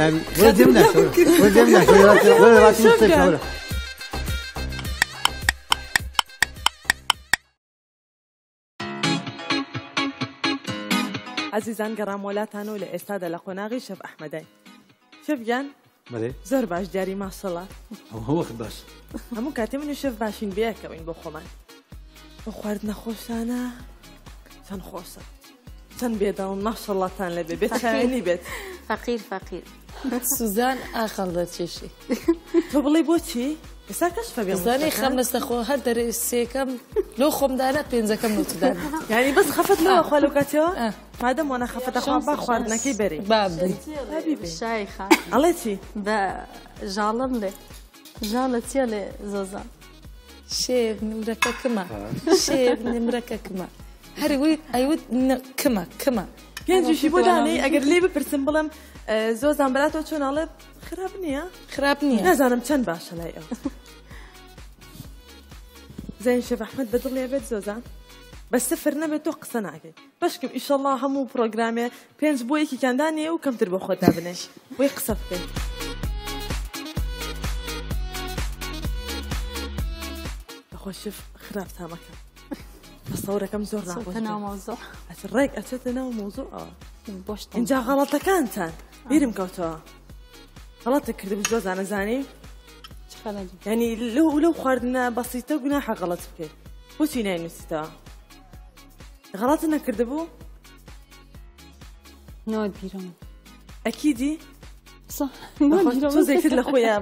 داوەڵ عزیزان گەڕامۆلاتان و لە ئێستادا لە خۆناغی شەف ئەحمەدە شەفگیان زۆر باش دیاری ماشەڵڵا هەوەخت باش هەموو کاتێ من و شەف باشین بێکەوەین بۆ خۆمان بۆ خواردنە خۆشانە چەند خۆشە چەند بێداڵم ماشەڵڵاتان لەبێ بێت چاوێنی بێت فەقیر فەقیر سوزان ئاخەڵ دەچێشی تۆ بڵێ بۆچی؟ ئێستا کەس فەبێ زانەی خەم بەستەخۆ هەر دەرێ سێکەم لەو خۆمدانە پێنجەکەم نوتدان یعنی بەس خەفەت لەوە خوا لەو کاتەوە مادەم وانە خەفەتەخوا با خواردنەکەی بەری با بن شای خان ئەڵێ چی؟ بە ژاڵم لێ ژاڵە چیە لێ زۆزان شێر نمرەکە کمە شێر نمرەکە کمە هەروی ئەیوت کمە کمە پێنجشی بۆ دانەی ئەگەر لێ بپرسم بڵم زۆزان بەلاتەوە چۆناڵێ خراپ نییە؟ خراپ نییە نازانم چەند باشە لای ئەو زين شەف ئەحمەد بەدڵێ بێت زۆزان بە سفر نەبێت تۆ قسە ناکەی بەشکم ئیشەڵڵا هەموو پرۆگرامێ پێنج بۆ یەکی کاندانیە و کەمتر بۆ خۆتا بنێ بۆی قسە بکەین بەخۆ شەف خراپ تامەکە بەسەورەکەم زۆر ناخۆش ڕێک ئەچێتە ناو مۆزوع اینجا غەڵەتەکانتان بیرم کەوتەوە غەڵەتە کردبوو زۆزانە زانی یعنی لەو لەو خواردنە بەسیتە گوناحە غەڵەت بکەیت بۆچی ناینووسیتەوە غەڵەتە نەکردبوو نابیرم ئەکیدی تۆ زەیتر لە خۆیان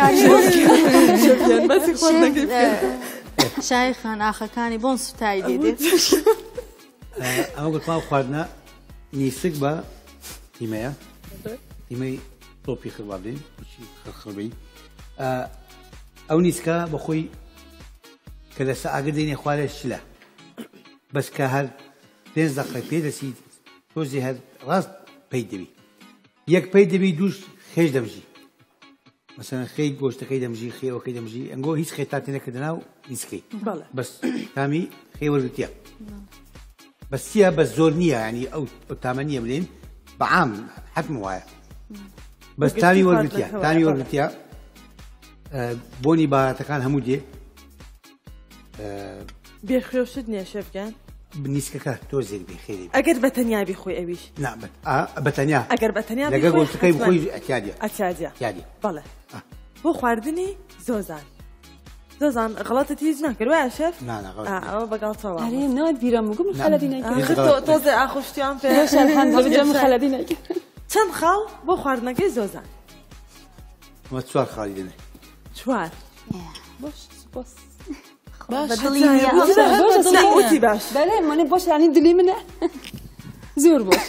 بەسی خواردنەکەی شای خان ئاخەکانی بۆن سوتایی دێدێت ئەمە گوتماو خواردنە نیسک بە تیمەیە تیمەی تۆپی خڕوا بدەین خڕبی ئەو نیسکە بە خۆی کە لەسەر ئاگر دێنێ خوارێ شلە بەس کە هەر پێنج دەقیقە پێ دەچی تۆزی هەر ڕاست پێی دەبی یەک پێی دەبی دووش خێش دەمژی مەسەڵەن خێی گۆشتەکەی دەمژی خێوەکەی دەمژی ئەنگۆ هیچ خێتا تێنەکردە ناو نیسکەی بەس تامی خێ وەرگرتیە بەس چییە بەس زۆر نییە ینی ئەو تامە نییە بڵێن بەعام حەتم وایە بەس تامی وەرگرتیە تامی وەرگرتیە بۆنی باراتەکان هەموو دێ بێخێوشت نییە شەفگان نیسکەکە تۆ زێر بێ خێری ئەگەر بەتەنیا بخۆی ئەویش بەتەنیا ئەگەر بەتەنیا لەگەر گۆشتەکەی بخۆی ئەتیادە ئەتیادە بەڵێ بۆ خواردنی زۆزان زۆزان غەڵەتت هیچ ناکرد وایە شەف ئەوە بەگاڵتەوە نابیرم وگم خەلەبی نەکرد تۆزێ ئاخۆشتیان پێ خەلەبی نەکرد چەند خاڵ بۆ خواردنەکەی زۆزان ئەمە چوار خاڵی دەنێ چوار باش باش وتی باش بەڵێ منێ باش ینی دلی منە زۆر باش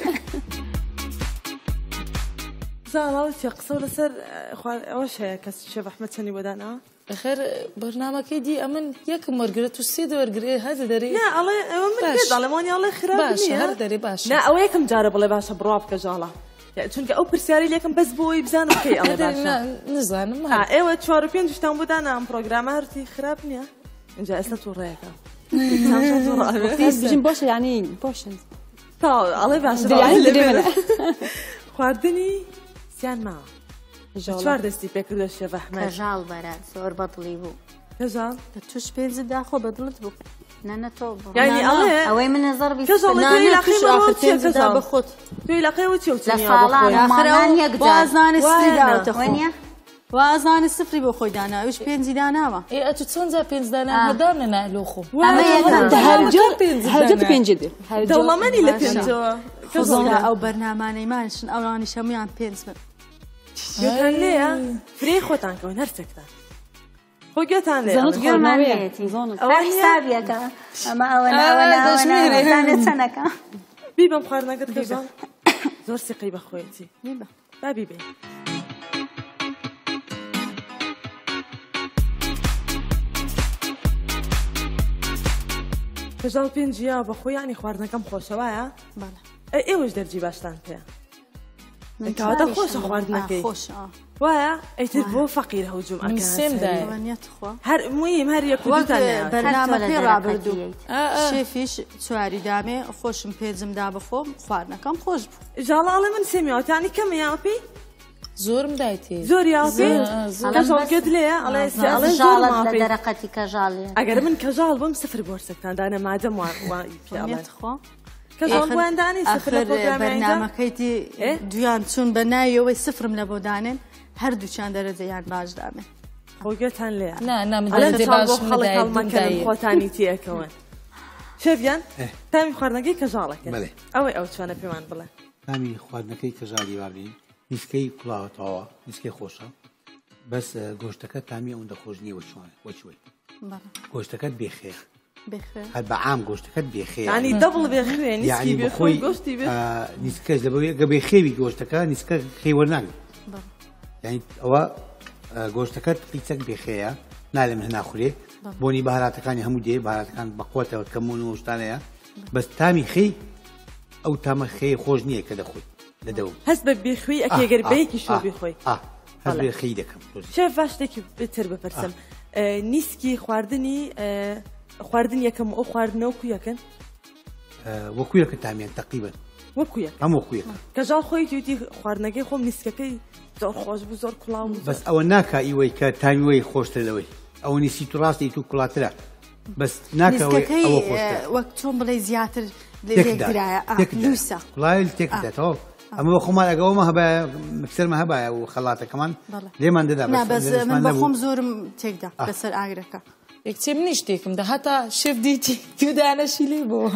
زاڵاوی قسە لەسەر ئەوەش هەیە کەس شێف ئەحمەد چەندی بۆدانا ئەخێر بەرنامەکەی دی ئەمن یەکم وەرگرێت و سێ دەوەرگرێ هەر دەرێ نا ئەڵێ ئەوە من دەڵێمانی ئەڵێ خراپ نییە هەر دەرێ باش نا ئەوە یەکەم جارە بڵێ باشە بڕوا بکە ژاڵە چونکە ئەو پرسیاری لێکم بەس بۆی بزانم کەی ئەڵێ باشە نزانم ئێوە چوار و پێنج شتان بۆدانا ئەم پرۆگرامە هەرتی خراپ نییە اینجا ئێستا تۆ ڕێەکە بژین باشە ینی باشە تا ئەڵێ باشە خواردنی سیان ماوە چوار دەستی پێکردە شێف ئەحمەد کەژاڵ بەرە زۆر بەدڵی بوو کەژاڵ توش پێنجت داخۆ بەدڵت بوو نەنە تۆ یعنی ئەڵێ ئەوەی منە زەڕ بەخۆت توی لەقەیەوە چی لە ساڵان یەک بازانە سیداوتە وەنیە وازانێ سفری بۆ خۆی دانا ئەوش پێنجی داناوە ئێ ئەچ چۆن جا پێنج دانا هەدامنە نالۆ خۆ هەرجە پێنجە دێ دەوڵەمەنی لە پێنجەوە ئەو بەرنامانەیمانشن ئەوڕانی شەمویان پێنج بن گوێتان لێیە فرێ خۆتان کەون هەرچێکتان خۆ گوێتان لێ حسابیەکە ئەمە ئەوە ناوەناوەناوەزانێت چەندەکە بی بەم خواردنەکەت کەژاڵ زۆر سقی بەخۆیەتی با بیبێ کەژاڵ پێنجیا بەخۆی ینی خواردنەکەم خۆشەوایە ئێوەش دەرجی باشتان پێ کەواتە خۆشە خواردنەکەی وایە ئەیتر بۆ فەقیر هەوجوم هەر مویم هەر یەکوتان بەرنامەکەی ڕابردوو شێفیش چواری دامێ خۆشم پێنجمدا بخۆم خواردنەکەم خۆش بوو ژاڵاڵە من سێمیاوەتانی کەمە یاپی زۆرم دایتێ زۆر یاپی کەژاڵگوێت لێە ئەڵێ زۆر لە دەرەقەتی کەژاڵێ ئەگەر من کەژاڵ بم سفر بۆرسەکتان دانە مادەم وای پێڵێت خۆ کەژاڵبوویاندانی سفر بەرنامەکەیتی دویان چوون بە ناویەوەی سفرم لە بۆ دانێن هەردووچیان دەرەجەیان باش دامێ خۆگوێتان لێ نامەکەن خۆتانی تێەکەون شێڤیان تامی خواردنەکەی کەژاڵەکە ئەوەی ئەو چۆنە پێمان بڵێ تامی خواردنەکەی کەژاڵی وابین نیسکەی کوڵاوەتەوە نیسکەی خۆشە بەس گۆشتەکە تامی ئەوەندە خۆش نییە وەچوێت گۆشتەکەت بێخێر هەر بە عام گۆشتەکەت بێخێ ینی دەبڵ بێخێ نیسکی بێخۆی گۆشتی بێ نیسکەش لەبەوەی بێ خێوی گۆشتەکە نیسکە خێوەرناگرێت یعنی ئەوە گۆشتەکەت قیچەک بێخەیە نالێ من هەناخورێ بۆنی بەهاراتەکانی هەموو دێ بەهاراتەکان بەقوتەوە کەمون و شتانەیە بەس تامی خەی ئەو تامە خەی خۆش نییە کە دەخۆی لەدەوم هەست بە بێخوی ئەگەر بەیەکی شۆ بخۆی هەست بێ خەی دەکەم شێف باش شتێکی بتر بپرسم نیسکی خواردنی خواردن یەکەم ئەو خواردنەوە کویەکەن وەکویەکە تامیان تەقریبەن وەکویە ئەم وەکویە کەژاڵ خۆی توتی خواردنەکەی خۆم نیسکەکەی زۆر خۆش بوو زۆر کوڵاو بەس ئەوە ناکە ئیوەی کە تامیوەی خۆشتر لەوەی ئەو نیسی تو ڕاستی تو کوڵاترە بەس ناکەوەی ئەوە خۆشتر وەک چۆن بڵێ زیاتر لێکرایە کوڵای تێکدێتەوە ئەمە بە خۆمان ئەگەوەمە هەبایە مکسەرمە هەبایە و خەڵاتەکەمان لێمان دەدا بەس من بە خۆم زۆرم تێکدا بەسەر ئاگرەکە یەکچێ منیش تێکم دا هەتا شێف دیتی دوودانەشی لێ بۆ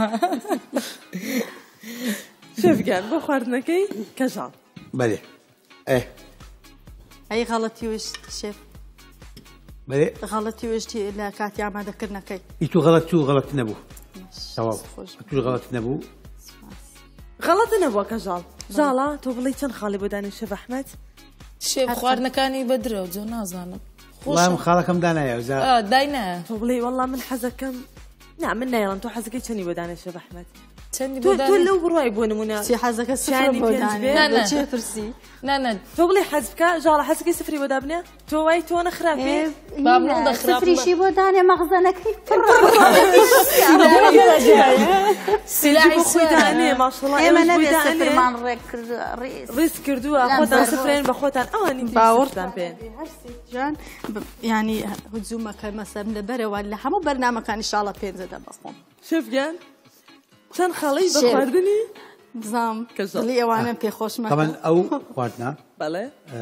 شێفگیان بۆ خواردنەکەی کەژاڵ بەێ ئێ ئەی غەڵەتی وشت شێف بەێ غەڵەتی وشتی لە کاتی ئامادەکردنەکەی ئی تو غەڵەت و غەڵەت نەبوو تو غەڵەت نەبوو غەڵەتە نەبووە کەژاڵ ژاڵە تۆ بڵێ چەند خاڵی بۆ دانێ شێف ئەحمەد شێف خواردنەکانی بەدرە و جۆ نازانم وڵام خاڵەکەم دانایە داینە تۆ بڵێ وەڵا من حەزەکەم نا من نایڵم تۆ حەزەکەی چەندی بۆ دانێ شێف ئەحمەد تۆ لەو بڕوای بۆ نمونە حەزەکە سفری بۆ دانێ چێ پرسی نانە تۆ بڵێ حەز بکە ژاڵە حەزەکەی سفری بۆ دابنێ تۆ وای تۆ نەخراپێ سفریشی بۆ دانێ مەغزەنەکەی سلاحی خۆی دانێ ماشەڵڵا ئێمە نەبێت سفرمان ڕیز کردووە خۆتان سفرێن بە خۆتان ئەوانی باوەڕتان پێ جان ینی هجوومەکە مەسەرم لەبەرەوە لە هەموو بەرنامەکانی شاڵە پێنجەدا بەخۆم شێفگیان چەند خاڵی بە خواردنی بزام کەلی ئەوانە پێخۆشمە طبعا ئەو خواردنا بەڵێ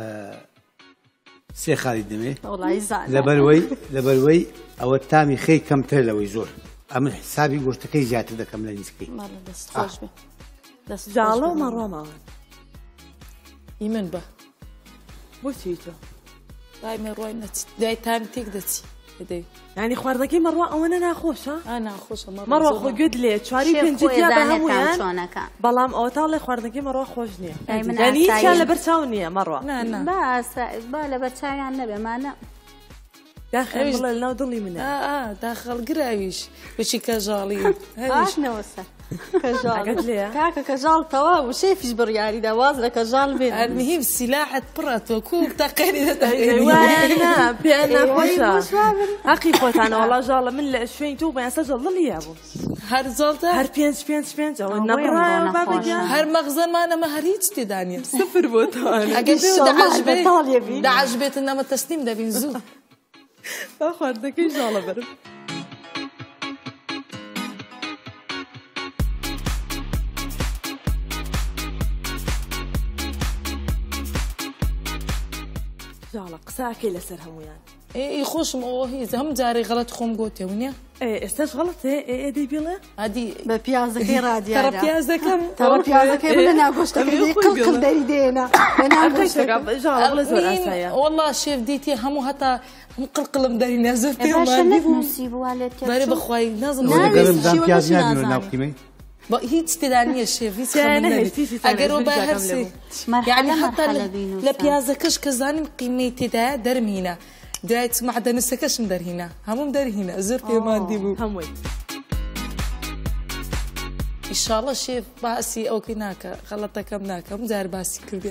سێ خاڵی دەمێ لەبەرەوەی لەبەرەوەی ئەوە تامی خەی کەمتر لەوەی زۆر ئەمن حسابی گۆشتەکەی زیاتر دەکەم لە نیسکەی جاڵە و مەڕۆماوە ئی من بە بۆچی تۆ دای مەڕۆی نەچیت دای تامی تێک دەچی ینی خواردنەکەی مەڕوا ئەوەنە ناخۆشە ناخۆشە مەڕوا خۆ گوێت لێ چواری پێنجیا بە هەموویان بەڵام ئەوە تا لێ خواردنەکەی مەڕوا خۆش نییە ینی هیچیان لەبەر چاو نییە مەڕوا با لەبەر چاویان نەبێمانە داخل بڵێ لەناو دڵی منە داخەڵگراویش بچی کەژاڵی هاشنەوەسە کاکە کەژاڵ تەواو و شێفیش بڕیاری داواز لە کەژاڵ بێت المهم سلاحت پڕە تۆ کوک تاقێنی پێیان ناخۆشە حەقی خۆتانە وەڵا ژاڵە من لە شوێنی تۆ بەیانسە جەڵڵیا بوو هەر جەڵتە هەر پێنج پێنج پێنج ئەوە نەبڕایەوە بابگیان هەر مەغزەمانەمە هەر هیچ تێدانێت سفر بۆ تۆوانە ئەگەر داعەشبێتن نەمە تەسنیم دەبین زوو با خواردنەکەی ژاڵە بەرم جاڵە قساکەی لەسەر هەمویان ئێ خۆشم ئەوە هیچ هەم جارێ غەڵەت خۆم گوتێ ونیە ئێستاش غەڵەتێ ئێ دەی بڵێ ئادی بە پیازەکەی ڕادیارە پیاز دەکەم تەڕە پیازەکەی بڵێ ناگۆشتەکەی قڵقڵ دەری دێنە والله شێف دیتێ هەموو هەتا هەموو قڵقڵم دەری نەزر بەرێ بەخوای نازم هیچ تێدا نییە شێف هیچ ئەگەرەوە با هەرسێ یعنی هەتا لە پیازەکەش کە زانیم قیمەی تێدایە دەرمینە دوایت معدەنسەکەشم دەرهینە هەموم دەرهینە زۆر پێماندی بوو هەمووی ئیشاڵە شێف باسی ئەوکەی ناکە غەڵەتەکەم ناکە هەموو جار باسی کردێ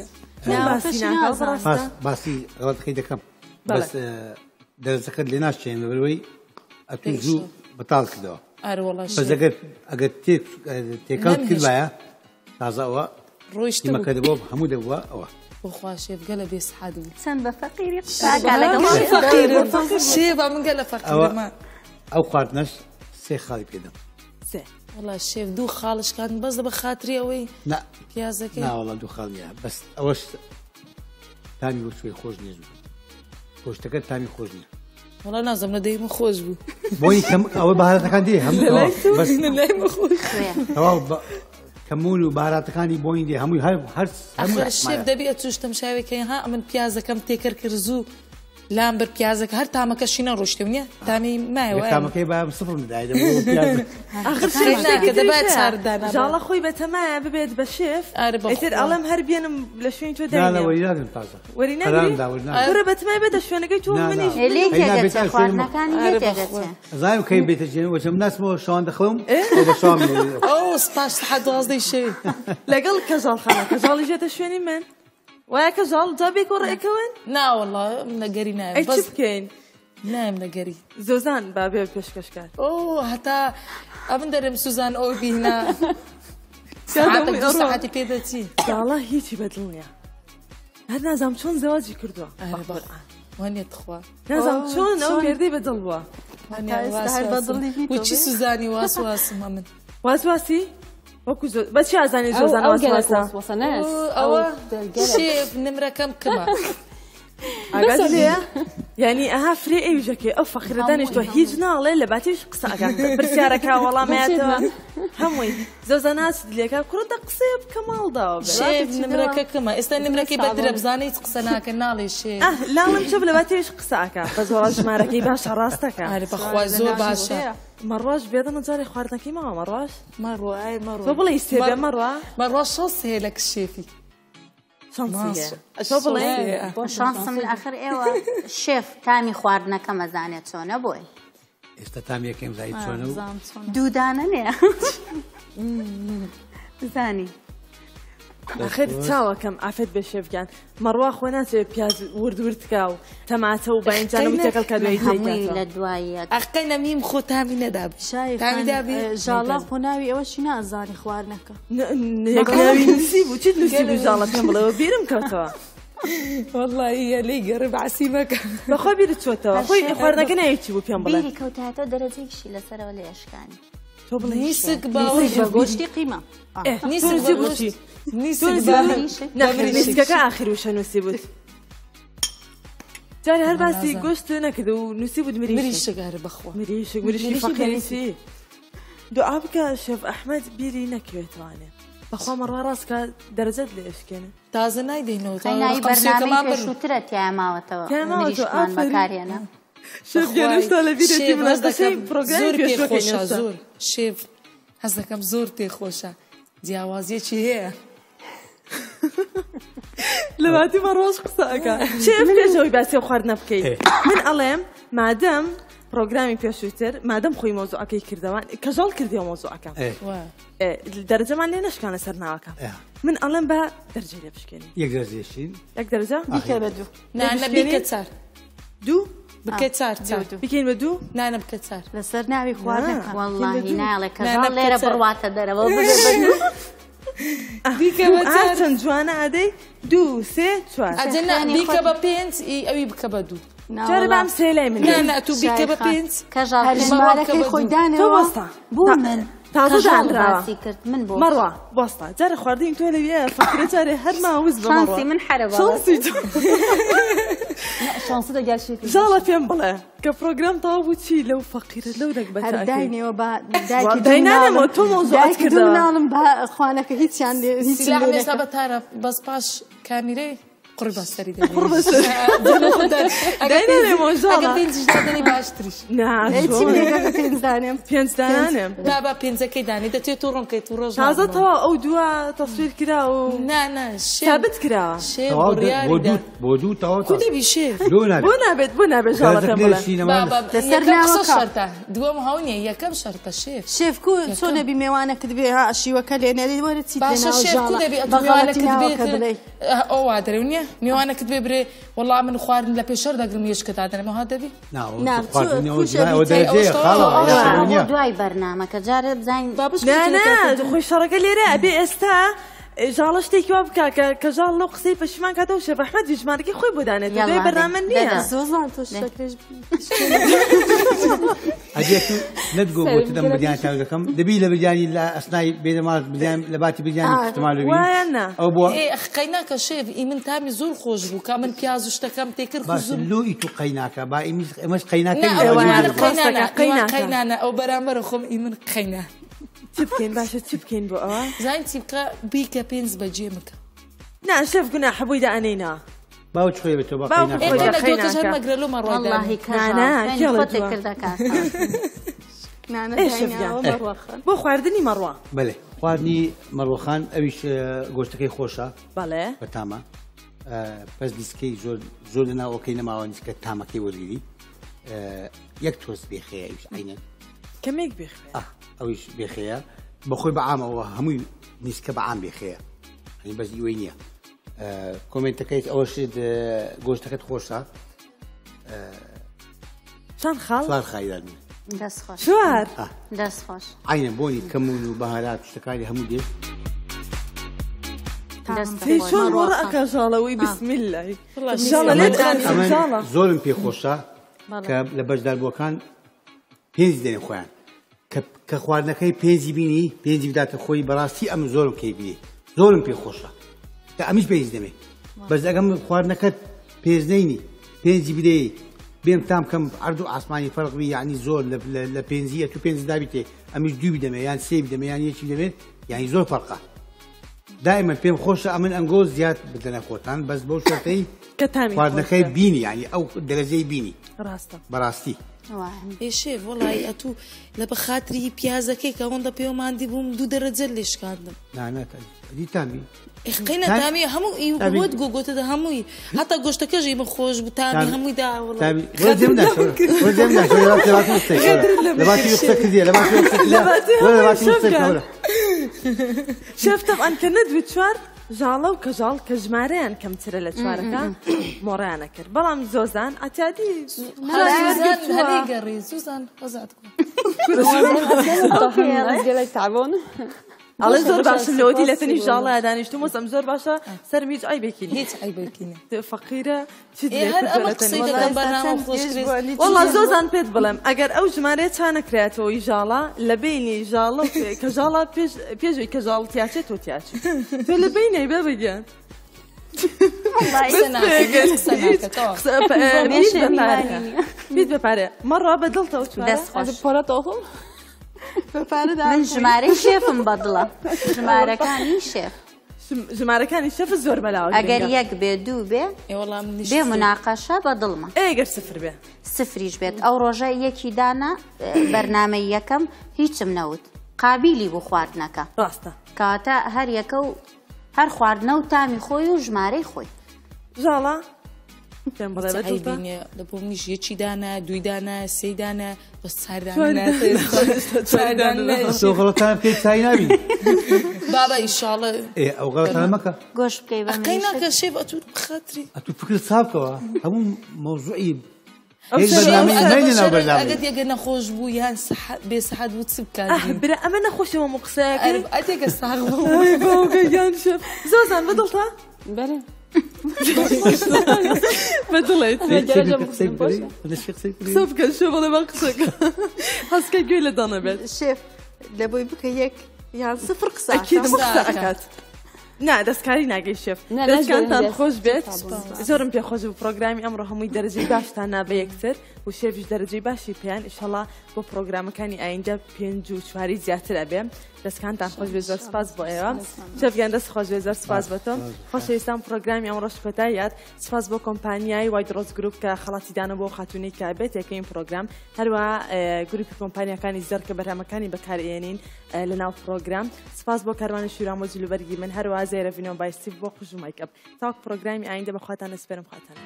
باسی غەڵەتەکەی دەکەم بەس دەرزەکەت لێ ناشێن بەبەرەوەی ئەتوی زوو بەتاڵ کردەوە بەس ئەگەر ئەگەر تێکەڵ کردوایە تازە ئەوە ڕۆیشتمەکە دەبووە هەموو دەبووە ئەوە بخوا شێف گەلە بێسعاد بوو چەند بە فەقیری شێف من گەلە فەقیرمە ئەو خواردنەش سێ خاڵی پێدەم سێ وڵا شێف دوو خاڵشکان بەس بە خاتری ئەوەی پیازەکەی ناوەڵا دوو خاڵ نییە بەس ئەوەش تامی بۆ شوێ خۆش نییە گۆشتەکە تامی خۆش نییە وڵا نازم لە دەی من خۆش بوو بۆی ئەوە بەهارەتەکان دێ هەموو کەمون و باراتەکانی بۆین دێ هەمووی هەر شێف دەبێ توشتم شاوێکەکەی ها ئەمن پیازەکەم تێکرد کرد زوو لام بەر پیازەکە هەر تامەکەشی نەڕۆشتێ نیە تامی مایەوە تامەکەی با سفر بدایە دەبات چاردانە ژاڵە خۆی بەتەمایە ببێت بە شێف ئیتر ئەڵەم هەر بێنم لە شوێنی تۆ داوەریداگرم تازە وەرینەگرە بەتەمای بێتە شوێنەکەی تۆ منیش زایم کەی بێتە جێن وەچەم ناسمەوە شەوان دەخەوم بە شەوام ئەو سپاس سەحەت دوازدەی شەوی لەگەڵ کەژاڵخانە کەژاڵی ژێتە شوێنی من وایە کەژاڵ جابێک و ڕێکەوەن ناوەڵڵا لەگەری ناوێت چ بکەین نایم لەگەری زۆزان بابێ پێشکەشکار ئۆ هەتا ئەمن دەرم سوزان ئەو بینە ساعتی پێدەچی جاڵە هیچی بەدڵ نییە هەر نازام چۆن زەواجی کردووە وانێت خوا نازام چۆن ئەو مێردەی بەدڵ بووە وچی سوزانی واسواسم ئەمن واسواسی وەکو بەچی ئازانی زۆزان واسواسە ئەوە شێف نمرەکەم کەمە ئاگات لێیە یعنی ئەها فرێ ئەویژەکەی ئەو فەخرە دانیشتووە هیچ ناڵێ لە باتیش قسەکە پرسیارەکە وەڵامەتەوە هەمووی زۆزە ناست لێکە کوڕەتە قسێ بکە ماڵداوە شێف نمرەکە کەمە ئێستا نمرەکەی بەدرە بزانەی قسە ناکە ناڵێ شێف لاڵم چۆ لە باتیش قسەکە بە زۆر ژمارەکەی باشە ڕاستەکە بەخوا زۆر باشە مەڕواش بێدەمە جارێ خواردنەکەی ماوە مەڕواش مەڕوای مەڕوا تۆ بڵێ سێبێ مەڕوا مەڕوا شەس هەیە لە کشێفی تۆ بڵێ شانسم لەئاخر ئێوە شێف تامی خواردنەکە مەزانێت چۆنە بۆی ئێستا تامی یەکەم زایی چۆنە و دوودانە نێ زانی خێر چاوەکەم ئافێت بێ شێفگیان مەڕوا خۆ ناچێت پیاز ورد ورد کا و تەماتە و باینجانەوەی تێکەڵ کە دوایی هەمووی لە دواییە ئەقەی نەمیم خۆ تامی نەدابی تامی دابی ژاڵە خۆ ناوی ئەوەشی نازانی خواردنەکە ناوی نووسی بوو چیت نووسی بوو ژاڵە پێم بڵێەوە بیرم کەوتەوە وەڵڵی لێی گەڕێ بەعسی مەکە بەخوا بیرت چۆتەوە خۆی خواردنەکە نایەتی بوو پێم بڵێ بیری کەوتاتەوە دەرەجەیشی لەسەرەوە لە ئێشکانی تۆ بڵێ نیسک باوەی بە گۆشتی قیمە نیسک بۆچی نیسکەکە ئاخر وشە نووسی بوت جارێ هەر باسی گۆشت نەکرد و نووسی بود مریشەگارە بەخوا مریشک مریشی فەقیریسی دوعا بکە شێف ئەحمەد بیری نەکەوێتوانێ بەخوا مەڕوا ڕاستکە دەرەجەت لێ ئێشکێنە تازە نایدەینەوە خەینایی بەرنامەی پێشووترە تیاماوەتەوە مریشمان بەکارێنە شێف گەنوشتا لە بیرێتی منەستەکەی پرۆگرامی پێشوەکەی زۆر شێف هەز دەکەم زۆر تێخۆشە جیاوازیەکی هەیە لە باتی مەڕۆژ قسەکە شێف پێشەوەی باسی خواردنە بکەیت من ئەڵێم مادەم پرۆگرامی پێشووتر مادەم خۆی مۆزوعەکەی کردەوە کەژاڵ کردیەوە مۆزوعەکە دەرەجەمان لێ نەشکانە سەر ناوەکە من ئەڵێم بە دەرجە لێ بشکێنی یەک دەرجێشین یەک دەرجە بیکە بە دوو نانە بیکە چار دوو بکە چار بکەین بە دوو نانە بکە چار لەسەر ناوی خواردنەکە وەڵڵاهی ناڵێ کەژاڵ لێرە بڕواتە دەرەوە بیکە بە چار چەند جوانە ئادەی دوو سێ چوار ئەجەنا بیکە بە پێنج ئەوی بکە بە دوو جارە بام سێ لای من نانە تو بیکە بە پێنج هەرژمارەکەی خۆی دانەوە بۆستە بۆ من تازە دانراوە کرد من بۆ مەڕوا بۆستە جارە خواردنی تۆ لەوێ فەقرە جارێ هەر ماوز بە شانسی من حرە شانسی شانسی دەگەل شێتی ژاڵە پێم بڵێ کە پرۆگرام تەواو بوو چی لەو فەقیرە لەو دەک بە هەرداینەوە بە داینانەوە تۆ مۆزوعات کردەوە ناڵم بە خوانەکە هیچیان سلاح مێسا بە تارە بەس پاش کامیرەی قڕ بەسەری ئەگەر پێنجش دادەنی باشتریش پێنجدانێم پێنجدانێم با بە پێنجەکەی دانی دەتێت و ڕۆنکەیت و ڕۆژ تازە تەوا ئەو دووە تەسویر کرا و نانە ثابت کراوە بۆ دوو تەواو کو دەبی شێف بۆ نابێت بۆ نابێت ژاڵە پێم بڵێ شەرتە دووەم هاونیە یەکەم شەرتە شێف شێف کو چۆن نەبی میوانەکەت بێ ها شیوەکە لێنەری وەرە چی باشە شێف کو دەبی میوانەکەت بێت ئەو وا دەرێ نییە میوانەکەت بێ برێ وەڵام من خواردن لە پێشەر دەگرم یەشکە تا دەنێمە ها دەبی دوای بەرنامەکە جارە بزانین خۆی شەڕەکە لێرە ئەبێ ئێستا ژاڵە شتێکی وا بکە کە ژاڵ لەو قسەی پەشیمان کاتەوە شێف ئەحمەد ژمارەکەی خۆی بۆ دانێت دوای بەرنامە نییە زۆزان تۆ شەکرێش ئەجێ نەتگۆ بۆتە دەم بریان تا دەکەم دەبی لە بریانی لە ئەسنای بێدەمات لە باتی بریانی احتمال ببین ئەو بۆ قەیناکە شێف ئی من تامی زۆر خۆش بوو کە من پیاز و شتەکەم تێکرد باش لۆی تو قەیناکە با ئێمەش قەیناکەی قەینانە ئەو بەرامبەرە خۆم ئی من قەینا چی بکەین باشە چی بکەین بۆ ئەوە زانین چی بکە بیکە پێنج بەجێ بکە نا شێف گونا حەبووی دائەنێنا باوچ خۆی بێتەوە بە قەیناکە مەگرەلۆ مەڕۆی بۆ خواردنی مەڕوا بەڵێ خواردنی مەڕۆخان ئەویش گۆشتەکەی خۆشە بەڵێ بە تامە پس دیسکەی زۆر زۆر لەناوەکەی نەماوە دیسکە تامەکەی وەرگیری یەک تۆز بێخەیە ئەویش عینەن کەمێک بێخێ ئەویش بێخەیە بەخۆی بەعامەوە هەمووی نیسکە بەعام بێخەیە هەنی بەس ئیوەی نییە کۆمنتەکەیت ئەوەش گۆشتەکەت خۆشە چەند خاڵ چوار خایدان دەستخۆش چوار دەستخۆش عینە بۆنی کەمون و بەهارات شتەکانی هەموو دێت چۆن وەڕە ئەکا ژاڵەوەی بسمیلای زۆرم پێ خۆشە کە لە بەشداربووەکان پێنج دێنێ خۆیان کە خواردنەکەی پێنجی بینی پێنجی بداتە خۆی بەڕاستی ئەم زۆرم کەی بینی زۆرم پێ خۆشە کە ئەمیش پێنج دەمێ بەس ئەگەم خواردنەکەت پێنجنەینی پێنجی بدەی بێم تام کەم عەرد و ئاسمانی فەرقبی یعنی زۆر لە پێنجیە تو پێنج دابیتێ ئەمیش دوو بدەمێ یان سێ بدەمێ یان یەکی دەمێت یعنی زۆر فەرقە دائما پێم خۆشە ئەمن ئەنگۆ زیاد بدەنە خۆتان بەس بەو شەرتەی خواردنەکەی بینی یعنی ئەو دەرەجەی بینی بەڕاستی شێف وەڵی ئەتوو لە بە خاتری پیازەکەی کە ئەوەندە پێوەماندی بووم دوو دەرەجە لێشکاندم دیتامی قەینە تامی هەموو ئیوت گۆگۆتەدا هەمووی هەتا گۆشتەکەژی من خۆش بوو تامی هەمووی دا شێف تەبعەن کە نەدوێت چوار ژاڵە و کەژاڵ کە ژمارەیان کەمترە لە چوارەکە مۆڕیانە کرد بەڵام زۆزان ئەتیادی گەڕی زوزان وەزات تعبان ئەڵێ زۆر باشە لەوەدی لە تەنی ژاڵە دانیشتم وەسم زۆر باشە سەرم هیچ ئایبێکی هیچ ئایبێکینە فەقیرە وەڵا زۆزان پێت بڵێم ئەگەر ئەو ژمارەیە چا نەکرێتەوەی ژاڵە لە بینی ژاڵە کە ژاڵە پێشوی کە ژاڵ تیاچێت تۆ تیاچی تۆ لە بینەی بە بگەن بیت بەپارێ مەڕوا بەدڵتەوە دەستخۆش من ژمارەی شێفم بەدڵە ژمارەکانی شێف ژمارەکانی شەف زۆر بەلاوە ئەگەر یەک بێ دوو بێ بێ مناقەشە بەدڵمە ئەگەر سفر بێ سفریش بێت ئەو ڕۆژە یەکی دانا بەرنامەی یەکەم هیچم نەوت قابیلی بوو خواردنەکە ڕاستە کاتە هەر یەکە و هەر خواردنە و تامی خۆی و ژمارەی خۆی ژاڵە لە بۆ منیش یەکی دانا دوی دانا سێ دانا بە تۆ غەڵەتان پێی چای نابی بابا ئیشاڵە ئەو غەڵەتان مەکە گۆشت بکەی قەیناکە شێف ئەتوو بخاتری ئەتوو فکرت سابکەوە هەموو مەوزوعی ئەگەر یەگە نەخۆش بوو یان بێ سەحەت بوو چ بکات برا ئەمە نەخۆشەوە مە قسەکەی ئەتێکە ساغ زۆزان بەدڵتە بەێ بەدڵێت قسە بکەن شێ بەڵێ بە قسەکە هەستکە گوێ لە دانە بێت شێف لە بۆی بکە یەک یان سفر قسە ئەکات نا دەستکاری ناگەی شێف دەستکانتان خۆش بێت زۆرم پێ خۆش بوو پرۆگرامی ئەمڕۆ هەمووی دەرەجەی باشتان نا بە یەکتر و شێفیش دەرەجەی باشی پێیان ئینشەڵا بۆ پرۆگرامەکانی ئایندە پێنج و چواری زیاتر ئەبێ دەستکانتان خۆش بێت زۆر سپاس بۆ ئێوە شێفگیان دەست خۆش بێت زۆر سپاس بۆ تۆ خۆشەویستان پرۆگرامی ئەمڕۆش کۆتاییات سپاس بۆ کۆمپانیای وایدرۆز گروپ کە خەڵاتی دانە بۆ خاتونەی کابێت یەکەین پرۆگرام هەروە گروپی کۆمپانیەکانی زەر کە بەرهەمەکانی بەکارهێنین لەناو پرۆگرام سپاس بۆ کاروانی شورامۆ جلوبەرگی من هەروە زێرە ڤینۆ بایستی بۆ خوش و مایکەپ تاوەک پرۆگرامی ئایندە بەخواتان ئەسپێرم خواتان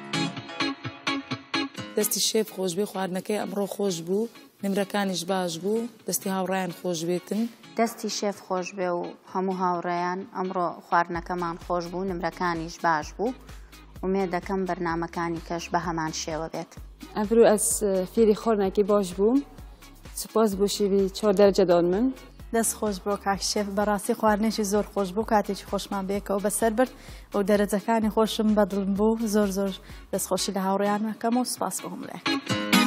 دەستی شێف خۆش بێ خواردنەکەی ئەمڕۆ خۆش بوو نمرەکانیش باش بوو دەستی هاوڕایان خۆش بێتن دەستی شێف خۆش بێ و هەموو هاوڕێیان ئەمڕۆ خواردنەکەمان خۆش بوو نمرەکانیش باش بوو ومێ دەکەم بەرنامەکانی کەش بە هەمان شێوە بێت ئەڤرو ئەس فێری خۆرنەکەی باش بووم سپاس بۆ شێوی چوار دەرەجە دان من دەست خۆش بۆ کاک شێف بەڕاستی خواردنێکی زۆر خۆش بوو کاتێکی خۆشمان بێکەوە بەسەر برد و دەرەجەکانی خۆشم بەدڵم بوو زۆر زۆر دەستخۆشی لە هاوڕێیان مەکەم و سپاس بۆ هەموو لایەک